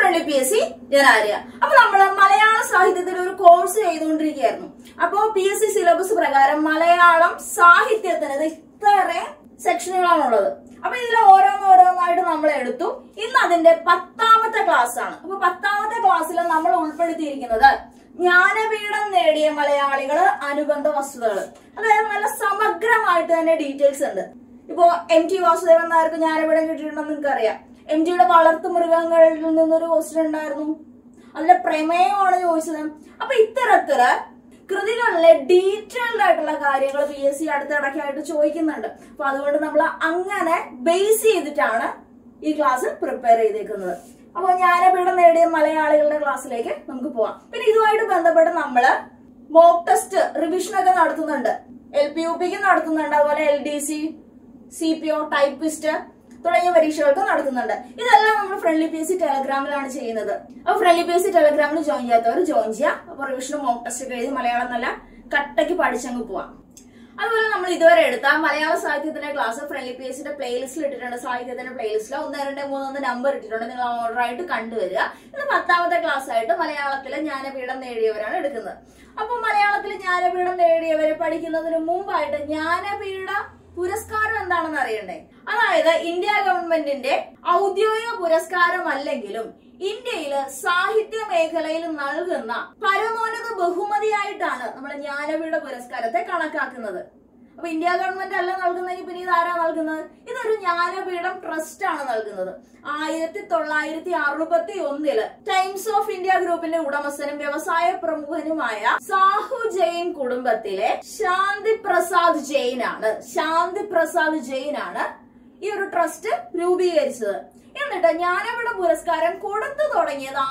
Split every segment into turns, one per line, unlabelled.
Friendly PSC ഞാൻ ആര്യ. അപ്പൊ നമ്മള് മലയാള സാഹിത്യത്തിൽ ഒരു കോഴ്സ് ചെയ്തുകൊണ്ടിരിക്കുകയായിരുന്നു. അപ്പോ PSC സിലബസ് പ്രകാരം മലയാളം സാഹിത്യത്തിന് ഇത്രയും സെക്ഷനുകളാണുള്ളത്. അപ്പൊ ഇതിൽ ഓരോന്നോരോന്നായിട്ട് നമ്മൾ എടുത്തു. ഇന്ന് അതിന്റെ 10ാമത്തെ ക്ലാസ് ആണ്. അപ്പൊ 10ാമത്തെ ക്ലാസ്സിൽ നമ്മൾ ഉൾപ്പെടുത്തിയിരിക്കുന്നത് ജ്ഞാനപീഠം നേടിയ മലയാളികള് അനുബന്ധ വസ്തുതകൾ. അതായത് നല്ല സമഗ്രമായിട്ട് തന്നെ ഡീറ്റെയിൽസ് ഉണ്ട്. ഇപ്പോ MT വാസുദേവൻ നായർക്ക് ജ്ഞാനപീഠം കിട്ടിയിട്ടുണ്ടെന്ന് നിങ്ങൾക്കറിയാം. MTയുടെ വളർത്തു മൃഗങ്ങളിൽ നിന്നൊരു ക്വസ്റ്റ്യൻ ഉണ്ടായിരുന്നു. അതിലെ പ്രമേയമാണ് ചോദിച്ചത്. അപ്പൊ ഇത്തരത്തില് കൃതികളിലെ ഡീറ്റെയിൽഡ് ആയിട്ടുള്ള കാര്യങ്ങൾ PSC അടുത്തിടയ്ക്കായിട്ട് ചോദിക്കുന്നുണ്ട്. അപ്പൊ അതുകൊണ്ട് നമ്മൾ അങ്ങനെ ബേസ് ചെയ്തിട്ടാണ് ഈ ക്ലാസ് പ്രിപ്പയർ ചെയ്തേക്കുന്നത്. അപ്പൊ ജ്ഞാനപീഠം നേടിയ മലയാളികളുടെ ക്ലാസ്സിലേക്ക് നമുക്ക് പോവാം. പിന്നെ ഇതുമായിട്ട് ബന്ധപ്പെട്ട് നമ്മള് മോക്ക് ടെസ്റ്റ് റിവിഷൻ ഒക്കെ നടത്തുന്നുണ്ട്. LP UPക്ക് നടത്തുന്നുണ്ട്. അതുപോലെ LDC, CPO, ടൈപ്പിസ്റ്റ് തുടങ്ങിയ പരീക്ഷകൾക്ക് നടത്തുന്നുണ്ട്. ഇതെല്ലാം നമ്മൾ ഫ്രണ്ട്ലി PSC ടെലഗ്രാമിലാണ് ചെയ്യുന്നത്. അപ്പൊ ഫ്രണ്ട്ലി PSC ടെലഗ്രാമിൽ ജോയിൻ ചെയ്യാത്തവർ ജോയിൻ ചെയ്യുക. അപ്പൊ റിവിഷനും മോക്ക് ടെസ്റ്റ് ഒക്കെ എഴുതി മലയാളം നല്ല കട്ടയ്ക്ക് പഠിച്ചങ്ങ് പോവാം. അതുപോലെ നമ്മൾ ഇതുവരെ എടുത്ത മലയാള സാഹിത്യത്തിന്റെ ക്ലാസ് ഫ്രണ്ട്ലി PSCയുടെ പ്ലേലിസ്റ്റിൽ ഇട്ടിട്ടുണ്ട്. സാഹിത്യത്തിന്റെ പ്ലേലിസ്റ്റിൽ 1, 2, 3 നമ്പർ ഇട്ടിട്ടുണ്ട്. നിങ്ങൾ ഓർഡർ ആയിട്ട് കണ്ടുവരിക. ഇത് 10ാമത്തെ ക്ലാസ് ആയിട്ട് മലയാളത്തിലെ ജ്ഞാനപീഠം നേടിയവരാണ് എടുക്കുന്നത്. അപ്പൊ മലയാളത്തിൽ ജ്ഞാനപീഠം നേടിയവരെ പഠിക്കുന്നതിന് മുമ്പായിട്ട് ജ്ഞാനപീഠ പുരസ്കാരം എന്താണെന്ന് അറിയണ്ടേ? അതായത് ഇന്ത്യ ഗവൺമെന്റിന്റെ ഔദ്യോഗിക പുരസ്കാരമല്ലെങ്കിലും ഇന്ത്യയില് സാഹിത്യ മേഖലയിൽ നൽകുന്ന പരമോന്നത ബഹുമതിയായിട്ടാണ് നമ്മൾ ജ്ഞാനപീഠ പുരസ്കാരത്തെ കണക്കാക്കുന്നത്. അപ്പൊ ഇന്ത്യ ഗവൺമെന്റ് അല്ല നൽകുന്നെങ്കിൽ പിന്നെ ഇതാരാ നൽകുന്നത്? ഇതൊരു ജ്ഞാനപീഠം ട്രസ്റ്റ് ആണ് നൽകുന്നത്. 1961 ടൈംസ് ഓഫ് ഇന്ത്യ ഗ്രൂപ്പിന്റെ ഉടമസ്ഥനും വ്യവസായ പ്രമുഖനുമായ സാഹു ജെയിൻ കുടുംബത്തിലെ ശാന്തി പ്രസാദ് ജെയിൻ ആണ് ഈ ഒരു ട്രസ്റ്റ് രൂപീകരിച്ചത്. എന്നിട്ട് ജ്ഞാനപീഠ പുരസ്കാരം കൊടുത്തു തുടങ്ങിയത്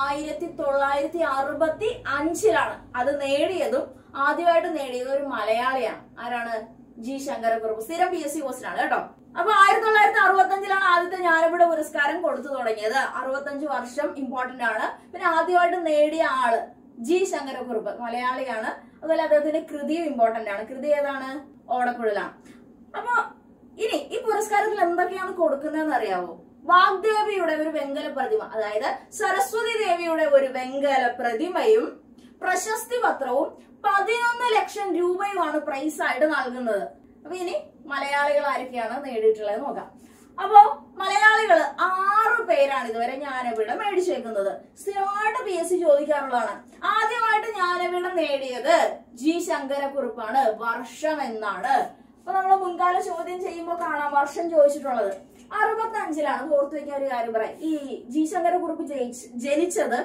1965 അത് നേടിയതും ആദ്യമായിട്ട് നേടിയത് ഒരു മലയാളിയാണ്. ആരാണ്? G. ശങ്കരക്കുറുപ്പ്. സ്ഥിരം PSC പോസ്റ്റ് ആണ് കേട്ടോ. അപ്പൊ 1965 ആദ്യത്തെ ജ്ഞാനപീഠ പുരസ്കാരം കൊടുത്തു തുടങ്ങിയത്. 65 വർഷം ഇമ്പോർട്ടന്റ് ആണ്. പിന്നെ ആദ്യമായിട്ട് നേടിയ ആള് G. ശങ്കരക്കുറുപ്പ്, മലയാളിയാണ്. അതുപോലെ അദ്ദേഹത്തിന്റെ കൃതിയും ഇമ്പോർട്ടന്റ് ആണ്. കൃതി ഏതാണ്? ഓടക്കുഴലാണ്. അപ്പൊ ഇനി ഈ പുരസ്കാരത്തിൽ എന്തൊക്കെയാണ് കൊടുക്കുന്നതെന്ന് അറിയാവോ? വാഗ്ദേവിയുടെ ഒരു വെങ്കല പ്രതിമ, അതായത് സരസ്വതി ദേവിയുടെ ഒരു വെങ്കല പ്രതിമയും പ്രശസ്തി പത്രവും 11 ലക്ഷം രൂപയുമാണ് പ്രൈസ് ആയിട്ട് നൽകുന്നത്. അപ്പൊ ഇനി മലയാളികൾ ആരൊക്കെയാണ് നേടിയിട്ടുള്ളത് നോക്കാം. അപ്പോ മലയാളികൾ 6 പേരാണ് ഇതുവരെ ജ്ഞാനപീഠം മേടിച്ചേക്കുന്നത്. സ്ഥിരമായിട്ട് PSC ചോദിക്കാറുള്ളതാണ്. ആദ്യമായിട്ട് ജ്ഞാനപീഠം നേടിയത് G. ശങ്കരക്കുറുപ്പാണ്. വർഷം എന്നാണ്. അപ്പൊ നമ്മൾ മുൻകാല ചോദ്യം ചെയ്യുമ്പോൾ കാണാം വർഷം ചോദിച്ചിട്ടുള്ളത് 65 ഓർത്തു വെക്കാൻ ഒരു കാര്യം പറയാം. ഈ G. ശങ്കരക്കുറുപ്പ് ജനിച്ചത്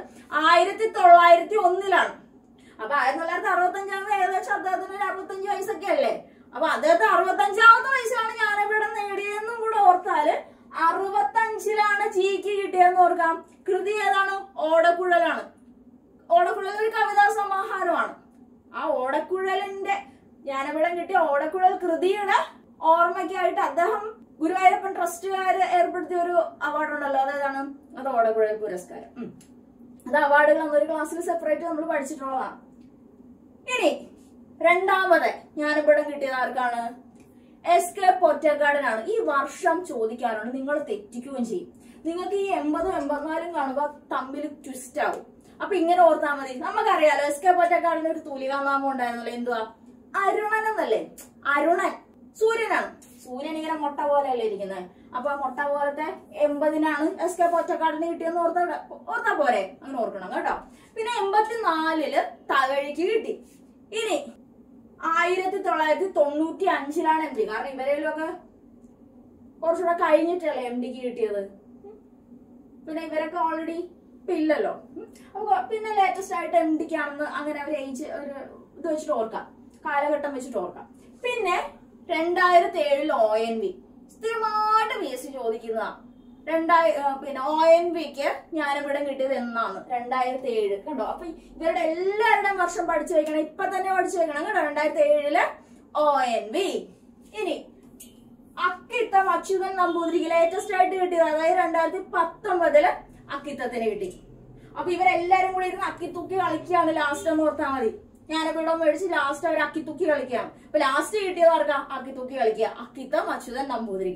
1901 അപ്പൊ 1965 ഏകദേശം അദ്ദേഹത്തിന് 65 വയസ്സൊക്കെ അല്ലേ. അപ്പൊ അദ്ദേഹത്തെ 65ാമത്തെ വയസ്സിലാണ് ജ്ഞാനപീഠം നേടിയതെന്നും കൂടെ ഓർത്താല് 65 Gക്ക് കിട്ടിയെന്ന് ഓർക്കാം. കൃതി ഏതാണ്? ഓടക്കുഴലാണ്. ഓടക്കുഴൽ ഒരു കവിതാ സമാഹാരമാണ്. ആ ഓടക്കുഴലിന്റെ ജ്ഞാനപീഠം കിട്ടിയ ഓടക്കുഴൽ കൃതിയുടെ ഓർമ്മയ്ക്കായിട്ട് അദ്ദേഹം ഗുരുവായൂരപ്പൻ ട്രസ്റ്റുകാര് ഏർപ്പെടുത്തിയ ഒരു അവാർഡ് ഉണ്ടല്ലോ, അതേതാണ്? അത് ഓടക്കുഴൽ പുരസ്കാരം. അത് അവാർഡുകൾ ഒരു ക്ലാസ്സിൽ സെപ്പറേറ്റ് നമ്മൾ പഠിച്ചിട്ടുള്ളതാണ്. ഇനി രണ്ടാമത് ജ്ഞാനപീഠം കിട്ടിയത് ആർക്കാണ്? SK പൊറ്റക്കാടനാണ്. ഈ വർഷം ചോദിക്കാറുണ്ട്, നിങ്ങൾ തെറ്റിക്കുകയും ചെയ്യും. നിങ്ങൾക്ക് ഈ 80 84 കാണുമ്പോ തമ്മിൽ ട്വിസ്റ്റ് ആവും. അപ്പൊ ഇങ്ങനെ ഓർത്താൽ മതി. നമുക്കറിയാലോ SK പൊറ്റക്കാടിന് ഒരു തൂലികാനാമം ഉണ്ടായിരുന്നല്ലോ. എന്തുവാ? അരുണൻ എന്നല്ലേ? അരുണൻ സൂര്യനാണ്. സൂര്യൻ ഇങ്ങനെ മുട്ട പോലെ അല്ലേ ഇരിക്കുന്നത്. അപ്പൊ മുട്ട പോലത്തെ 80 SK പൊറ്റക്കാടിന് കിട്ടിയെന്ന് ഓർത്താ പോരെ? അങ്ങനെ ഓർക്കണം കേട്ടോ. പിന്നെ 84 തകഴിക്ക് കിട്ടി. ഇനി 1995 MD. കാരണം ഇവരെയൊക്കെ കുറച്ചുകൂടെ കഴിഞ്ഞിട്ടല്ലേ MDക്ക് കിട്ടിയത്. പിന്നെ ഇവരൊക്കെ ഓൾറെഡി ഇപ്പൊ ഇല്ലല്ലോ. അപ്പൊ പിന്നെ ലേറ്റസ്റ്റ് ആയിട്ട് MDക്കാണെന്ന് അങ്ങനെ ഒരു ഏജ് ഒരു ഇത് വെച്ചിട്ട് ഓർക്കാം, കാലഘട്ടം വെച്ചിട്ട് ഓർക്കാം. പിന്നെ 2007 ONV സ്ഥിരമായിട്ട് PSC ചോദിക്കുന്നതാണ്. പിന്നെ ONVക്ക് ജ്ഞാനപീഠം കിട്ടിയത് എന്നാണ്? 2007. കണ്ടോ? അപ്പൊ ഇവരുടെ എല്ലാവരുടെയും വർഷം പഠിച്ചു വെക്കണം. ഇപ്പൊ തന്നെ പഠിച്ചു വെക്കണം കേട്ടോ. 2007 ONV. ഇനി അക്കിത്തം അച്യുതൻ നമ്പൂതിരിക്ക് ലേറ്റസ്റ്റ് ആയിട്ട് കിട്ടിയത്, അതായത് 2019 അക്കിത്തത്തിന് കിട്ടി. അപ്പൊ ഇവരെല്ലാരും കൂടി ഇരുന്ന് അക്കിത്തുക്കി കളിക്കുകയാണ് ലാസ്റ്റ് എന്ന് ഓർത്താൽ മതി. ജ്ഞാനപീഠം മേടിച്ച് ലാസ്റ്റ് അവർ അക്കിത്തുക്കി കളിക്കുകയാണ്. അപ്പൊ ലാസ്റ്റ് കിട്ടിയത് ആർക്കാ? അക്കിത്തുക്കി കളിക്കുക. അക്കിത്തം അച്യുതൻ നമ്പൂതിരിക്ക്.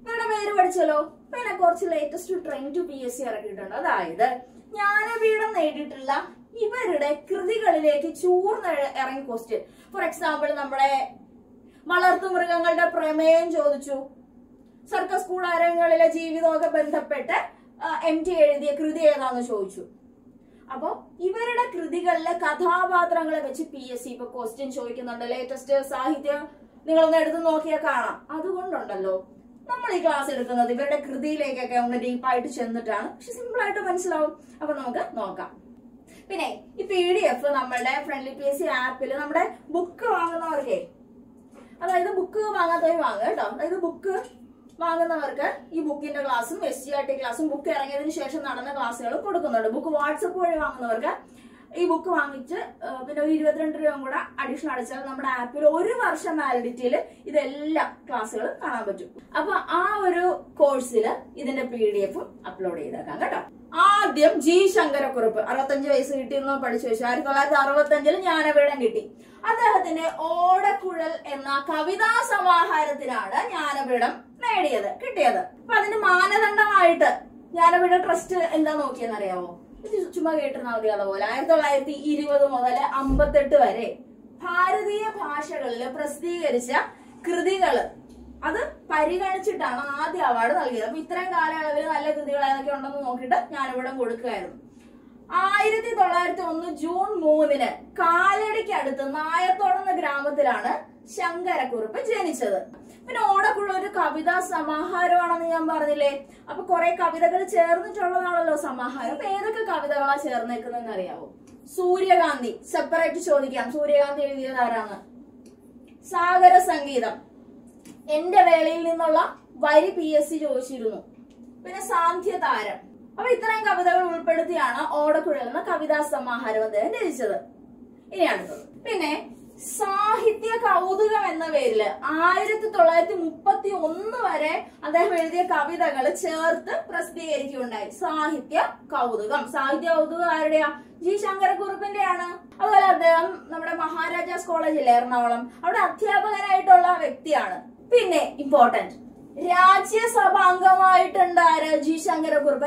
ഇവരുടെ പേര് പഠിച്ചല്ലോ. പിന്നെ കുറച്ച് ലേറ്റസ്റ്റ് ട്രെൻഡ് PSC ഇറക്കിയിട്ടുണ്ട്. അതായത് ജ്ഞാനപീഠം നേടിയിട്ടുള്ള ഇവരുടെ കൃതികളിലേക്ക് ചൂർന്ന് ഇറങ്ങി ക്വസ്റ്റ്യൻ. ഫോർ എക്സാമ്പിൾ നമ്മുടെ വളർത്തുമൃഗങ്ങളുടെ പ്രമേയം ചോദിച്ചു. സർക്കസ് കൂടാരങ്ങളിലെ ജീവിതമൊക്കെ ബന്ധപ്പെട്ട് MT എഴുതിയ കൃതി ഏതാന്ന് ചോദിച്ചു. അപ്പൊ ഇവരുടെ കൃതികളിലെ കഥാപാത്രങ്ങളെ വെച്ച് PSC ഇപ്പൊ ക്വസ്റ്റ്യൻ ചോദിക്കുന്നുണ്ട്. ലേറ്റസ്റ്റ് സാഹിത്യം നിങ്ങളൊന്ന് എടുത്ത് നോക്കിയാൽ കാണാം. അതുകൊണ്ടുണ്ടല്ലോ നമ്മൾ ഈ ക്ലാസ് എടുക്കുന്നത് ഇവരുടെ കൃതിയിലേക്കൊക്കെ ഒന്ന് ഡീപ്പായിട്ട് ചെന്നിട്ടാണ്. പക്ഷെ സിമ്പിൾ ആയിട്ട് മനസ്സിലാവും. അപ്പൊ നമുക്ക് നോക്കാം. പിന്നെ ഈ PDF നമ്മളുടെ ഫ്രണ്ട്ലി PSC ആപ്പിൽ നമ്മുടെ ബുക്ക് വാങ്ങുന്നവർക്കേ, അതായത് ബുക്ക് വാങ്ങാത്തവർ വാങ്ങുക കേട്ടോ. അതായത് ബുക്ക് വാങ്ങുന്നവർക്ക് ഈ ബുക്കിന്റെ ക്ലാസ്സും SGRT ക്ലാസ്സും ബുക്ക് ഇറങ്ങിയതിനു ശേഷം നടന്ന ക്ലാസ്സുകൾ കൊടുക്കുന്നുണ്ട്. ബുക്ക് വാട്സപ്പ് വഴി വാങ്ങുന്നവർക്ക് ഈ ബുക്ക് വാങ്ങിച്ച് പിന്നെ ഒരു 22 രൂപ കൂടെ അഡീഷണൽ അടിച്ചാൽ നമ്മുടെ ആപ്പിൽ 1 വർഷം വാലിഡിറ്റിയിൽ ഇതെല്ലാം ക്ലാസ്സുകൾ കാണാൻ പറ്റും. അപ്പൊ ആ ഒരു കോഴ്സിൽ ഇതിന്റെ PDF അപ്ലോഡ് ചെയ്തേക്കാം കേട്ടോ. ആദ്യം G ശങ്കരക്കുറുപ്പ് 65 വയസ്സ് കിട്ടിയെന്ന് പഠിച്ചു വെച്ചു. 1965 ജ്ഞാനപീഠം കിട്ടി. അദ്ദേഹത്തിന്റെ ഓടക്കുഴൽ എന്ന കവിതാ സമാഹാരത്തിനാണ് ജ്ഞാനപീഠം കിട്ടിയത്. അപ്പൊ അതിന്റെ മാനദണ്ഡമായിട്ട് ജ്ഞാനപീഠ ട്രസ്റ്റ് എന്താ നോക്കിയെന്നറിയാമോ? ചുമ്മാ കേട്ടിരുന്നാൽ മതി. അതുപോലെ 1920 മുതൽ 58 വരെ ഭാരതീയ ഭാഷകളിൽ പ്രസിദ്ധീകരിച്ച കൃതികള് അത് പരിഗണിച്ചിട്ടാണ് ആദ്യ അവാർഡ് നൽകിയത്. അപ്പൊ ഇത്രയും കാലയളവിൽ നല്ല കൃതികൾ ഏതൊക്കെ ഉണ്ടെന്ന് നോക്കിയിട്ട് ജ്ഞാനപീഠം കൊടുക്കുകയായിരുന്നു. 1901 ജൂൺ 3 കാലടിക്ക് അടുത്ത് നായത്തോട് എന്ന ഗ്രാമത്തിലാണ് ശങ്കരക്കുറുപ്പ് ജനിച്ചത്. പിന്നെ ഓടക്കുഴൽ ഒരു കവിതാ സമാഹാരമാണെന്ന് ഞാൻ പറഞ്ഞില്ലേ. അപ്പൊ കുറെ കവിതകൾ ചേർന്നിട്ടുള്ളതാണല്ലോ സമാഹാരം. ഏതൊക്കെ കവിതകളാ ചേർന്നേക്കുന്നതെന്ന് അറിയാവോ? സൂര്യകാന്തി, സെപ്പറേറ്റ് ചോദിക്കാം. സൂര്യകാന്തി എഴുതിയത് ആരാണ്? സാഗര സംഗീതം, എന്റെ വേളയിൽ നിന്നുള്ള വരി PSC ചോദിച്ചിരുന്നു. പിന്നെ സാന്ധ്യതാരം. അപ്പൊ ഇത്രയും കവിതകൾ ഉൾപ്പെടുത്തിയാണ് ഓടക്കുഴൽ എന്ന കവിതാ സമാഹാരം അദ്ദേഹം രചിച്ചത്. ഇനി അടുത്തത് പിന്നെ സാഹിത്യ കൗതുകം എന്ന പേരില് 1931 വരെ അദ്ദേഹം എഴുതിയ കവിതകൾ ചേർത്ത് പ്രസിദ്ധീകരിക്കുകയുണ്ടായി. സാഹിത്യ കൗതുകം. സാഹിത്യ കൗതുകം ആരുടെയാ? G ശങ്കരക്കുറുപ്പിന്റെയാണ്. അതുപോലെ അദ്ദേഹം നമ്മുടെ മഹാരാജാസ് കോളേജിലെ എറണാകുളം അവിടെ അധ്യാപകനായിട്ടുള്ള വ്യക്തിയാണ്. പിന്നെ ഇമ്പോർട്ടന്റ് രാജ്യസഭ അംഗമായിട്ടുണ്ട് ആര്? G ശങ്കരക്കുറുപ്പ്.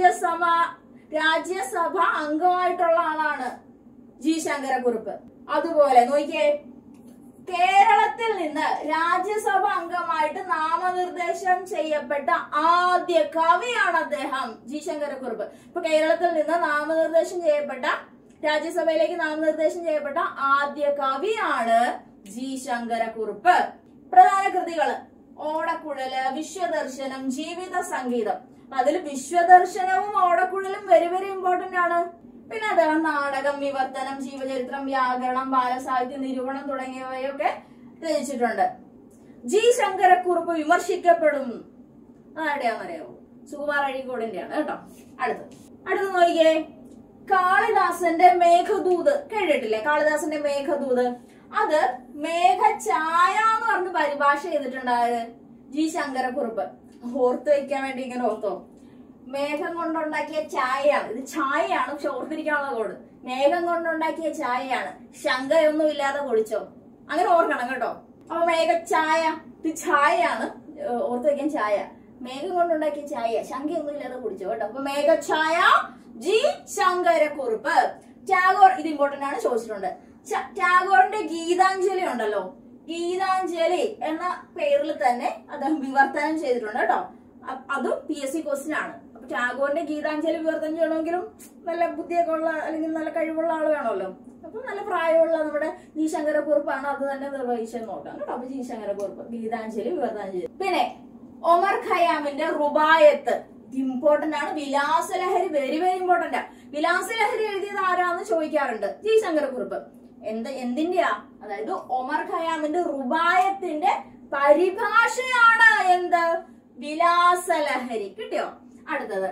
രാജ്യസഭ അംഗമായിട്ടുള്ള ആളാണ് G ശങ്കരക്കുറുപ്പ്. അതുപോലെ നോക്കിയേ, കേരളത്തിൽ നിന്ന് രാജ്യസഭ അംഗമായിട്ട് നാമനിർദ്ദേശം ചെയ്യപ്പെട്ട ആദ്യ കവിയാണ് അദ്ദേഹം G ശങ്കരക്കുറുപ്പ്. ഇപ്പൊ കേരളത്തിൽ നിന്ന് നാമനിർദ്ദേശം ചെയ്യപ്പെട്ട, രാജ്യസഭയിലേക്ക് നാമനിർദ്ദേശം ചെയ്യപ്പെട്ട ആദ്യ കവിയാണ് G ശങ്കരക്കുറുപ്പ്. പ്രധാന കൃതികള് ഓടക്കുഴല്, വിശ്വദർശനം, ജീവിത സംഗീതം. അതിൽ വിശ്വദർശനവും ഓടക്കുഴലും വെരി വെരി ഇമ്പോർട്ടന്റ് ആണ്. പിന്നെ അദ്ദേഹം നാടകം, വിവർത്തനം, ജീവചരിത്രം, വ്യാകരണം, ബാലസാഹിത്യ നിരൂപണം തുടങ്ങിയവയൊക്കെ രചിച്ചിട്ടുണ്ട്. G ശങ്കരക്കുറുപ്പ് വിമർശിക്കപ്പെടും. അതെവിടെയാണെന്നറിയാവോ? സുകുമാർ അഴീക്കോടിന്റെയാണ് കേട്ടോ. അടുത്ത് നോക്കിയേ, കാളിദാസന്റെ മേഘദൂത് കേട്ടിട്ടില്ലേ? കാളിദാസന്റെ മേഘദൂത് അത് മേഘഛായ എന്ന് പറഞ്ഞ് പരിഭാഷ ചെയ്തിട്ടുണ്ടായത് G ശങ്കരക്കുറുപ്പ്. ഓർത്ത് വെക്കാൻ വേണ്ടി ഇങ്ങനെ ഓർത്തോ. മേഘം കൊണ്ടുണ്ടാക്കിയ ചായയാണ്. ഇത് ചായയാണ്, പക്ഷെ ഓർത്തിരിക്കാനുള്ള കോഡ്. മേഘം കൊണ്ടുണ്ടാക്കിയ ചായയാണ്, ശങ്കയൊന്നും ഇല്ലാതെ കുടിച്ചോ. അങ്ങനെ ഓർക്കണം കേട്ടോ. അപ്പൊ മേഘഛായ, ഇത് ചായയാണ്, ഓർത്ത് വെക്കാൻ ചായ. മേഘം കൊണ്ടുണ്ടാക്കിയ ചായ, ശങ്കയൊന്നും ഇല്ലാതെ കുടിച്ചോ കേട്ടോ. അപ്പൊ മേഘഛായ G ശങ്കരക്കുറുപ്പ്. ടാഗോർ, ഇത് ഇമ്പോർട്ടന്റ് ആണ്, ചോദിച്ചിട്ടുണ്ട്. ടാഗോറിന്റെ ഗീതാഞ്ജലി ഉണ്ടല്ലോ, ഗീതാഞ്ജലി എന്ന പേരിൽ തന്നെ അദ്ദേഹം വിവർത്തനം ചെയ്തിട്ടുണ്ട് കേട്ടോ. അതും PSC ക്വസ്റ്റ്യൻ ആണ്. അപ്പൊ ടാഗോറിന്റെ ഗീതാഞ്ജലി വിവർത്തനം ചെയ്യണമെങ്കിലും നല്ല ബുദ്ധിയൊക്കെ ഉള്ള അല്ലെങ്കിൽ നല്ല കഴിവുള്ള ആൾ വേണമല്ലോ. അപ്പൊ നല്ല പ്രായമുള്ള നമ്മുടെ G ശങ്കരക്കുറുപ്പാണ് അത് തന്നെ നിർവഹിച്ചെന്ന് നോക്കാം കേട്ടോ. അപ്പൊ G ശങ്കരക്കുറുപ്പ് ഗീതാഞ്ജലി വിവർത്തനം ചെയ്തു. പിന്നെ ഒമർ ഖയാമിന്റെ റുബായത്ത് ഇമ്പോർട്ടന്റ് ആണ്. വിലാസലഹരി വെരി വെരി ഇമ്പോർട്ടന്റ് ആണ്. വിലാസലഹരി എഴുതിയത് ആരാന്ന് ചോദിക്കാറുണ്ട്. G ശങ്കരക്കുറുപ്പ്. എന്തിന്റെയാ? അതായത് ഒമർ ഖയാമിന്റെ റുബായത്തിന്റെ പരിഭാഷയാണ് എന്ത്? വിലാസലഹരി. കിട്ടിയോ? അടുത്തത്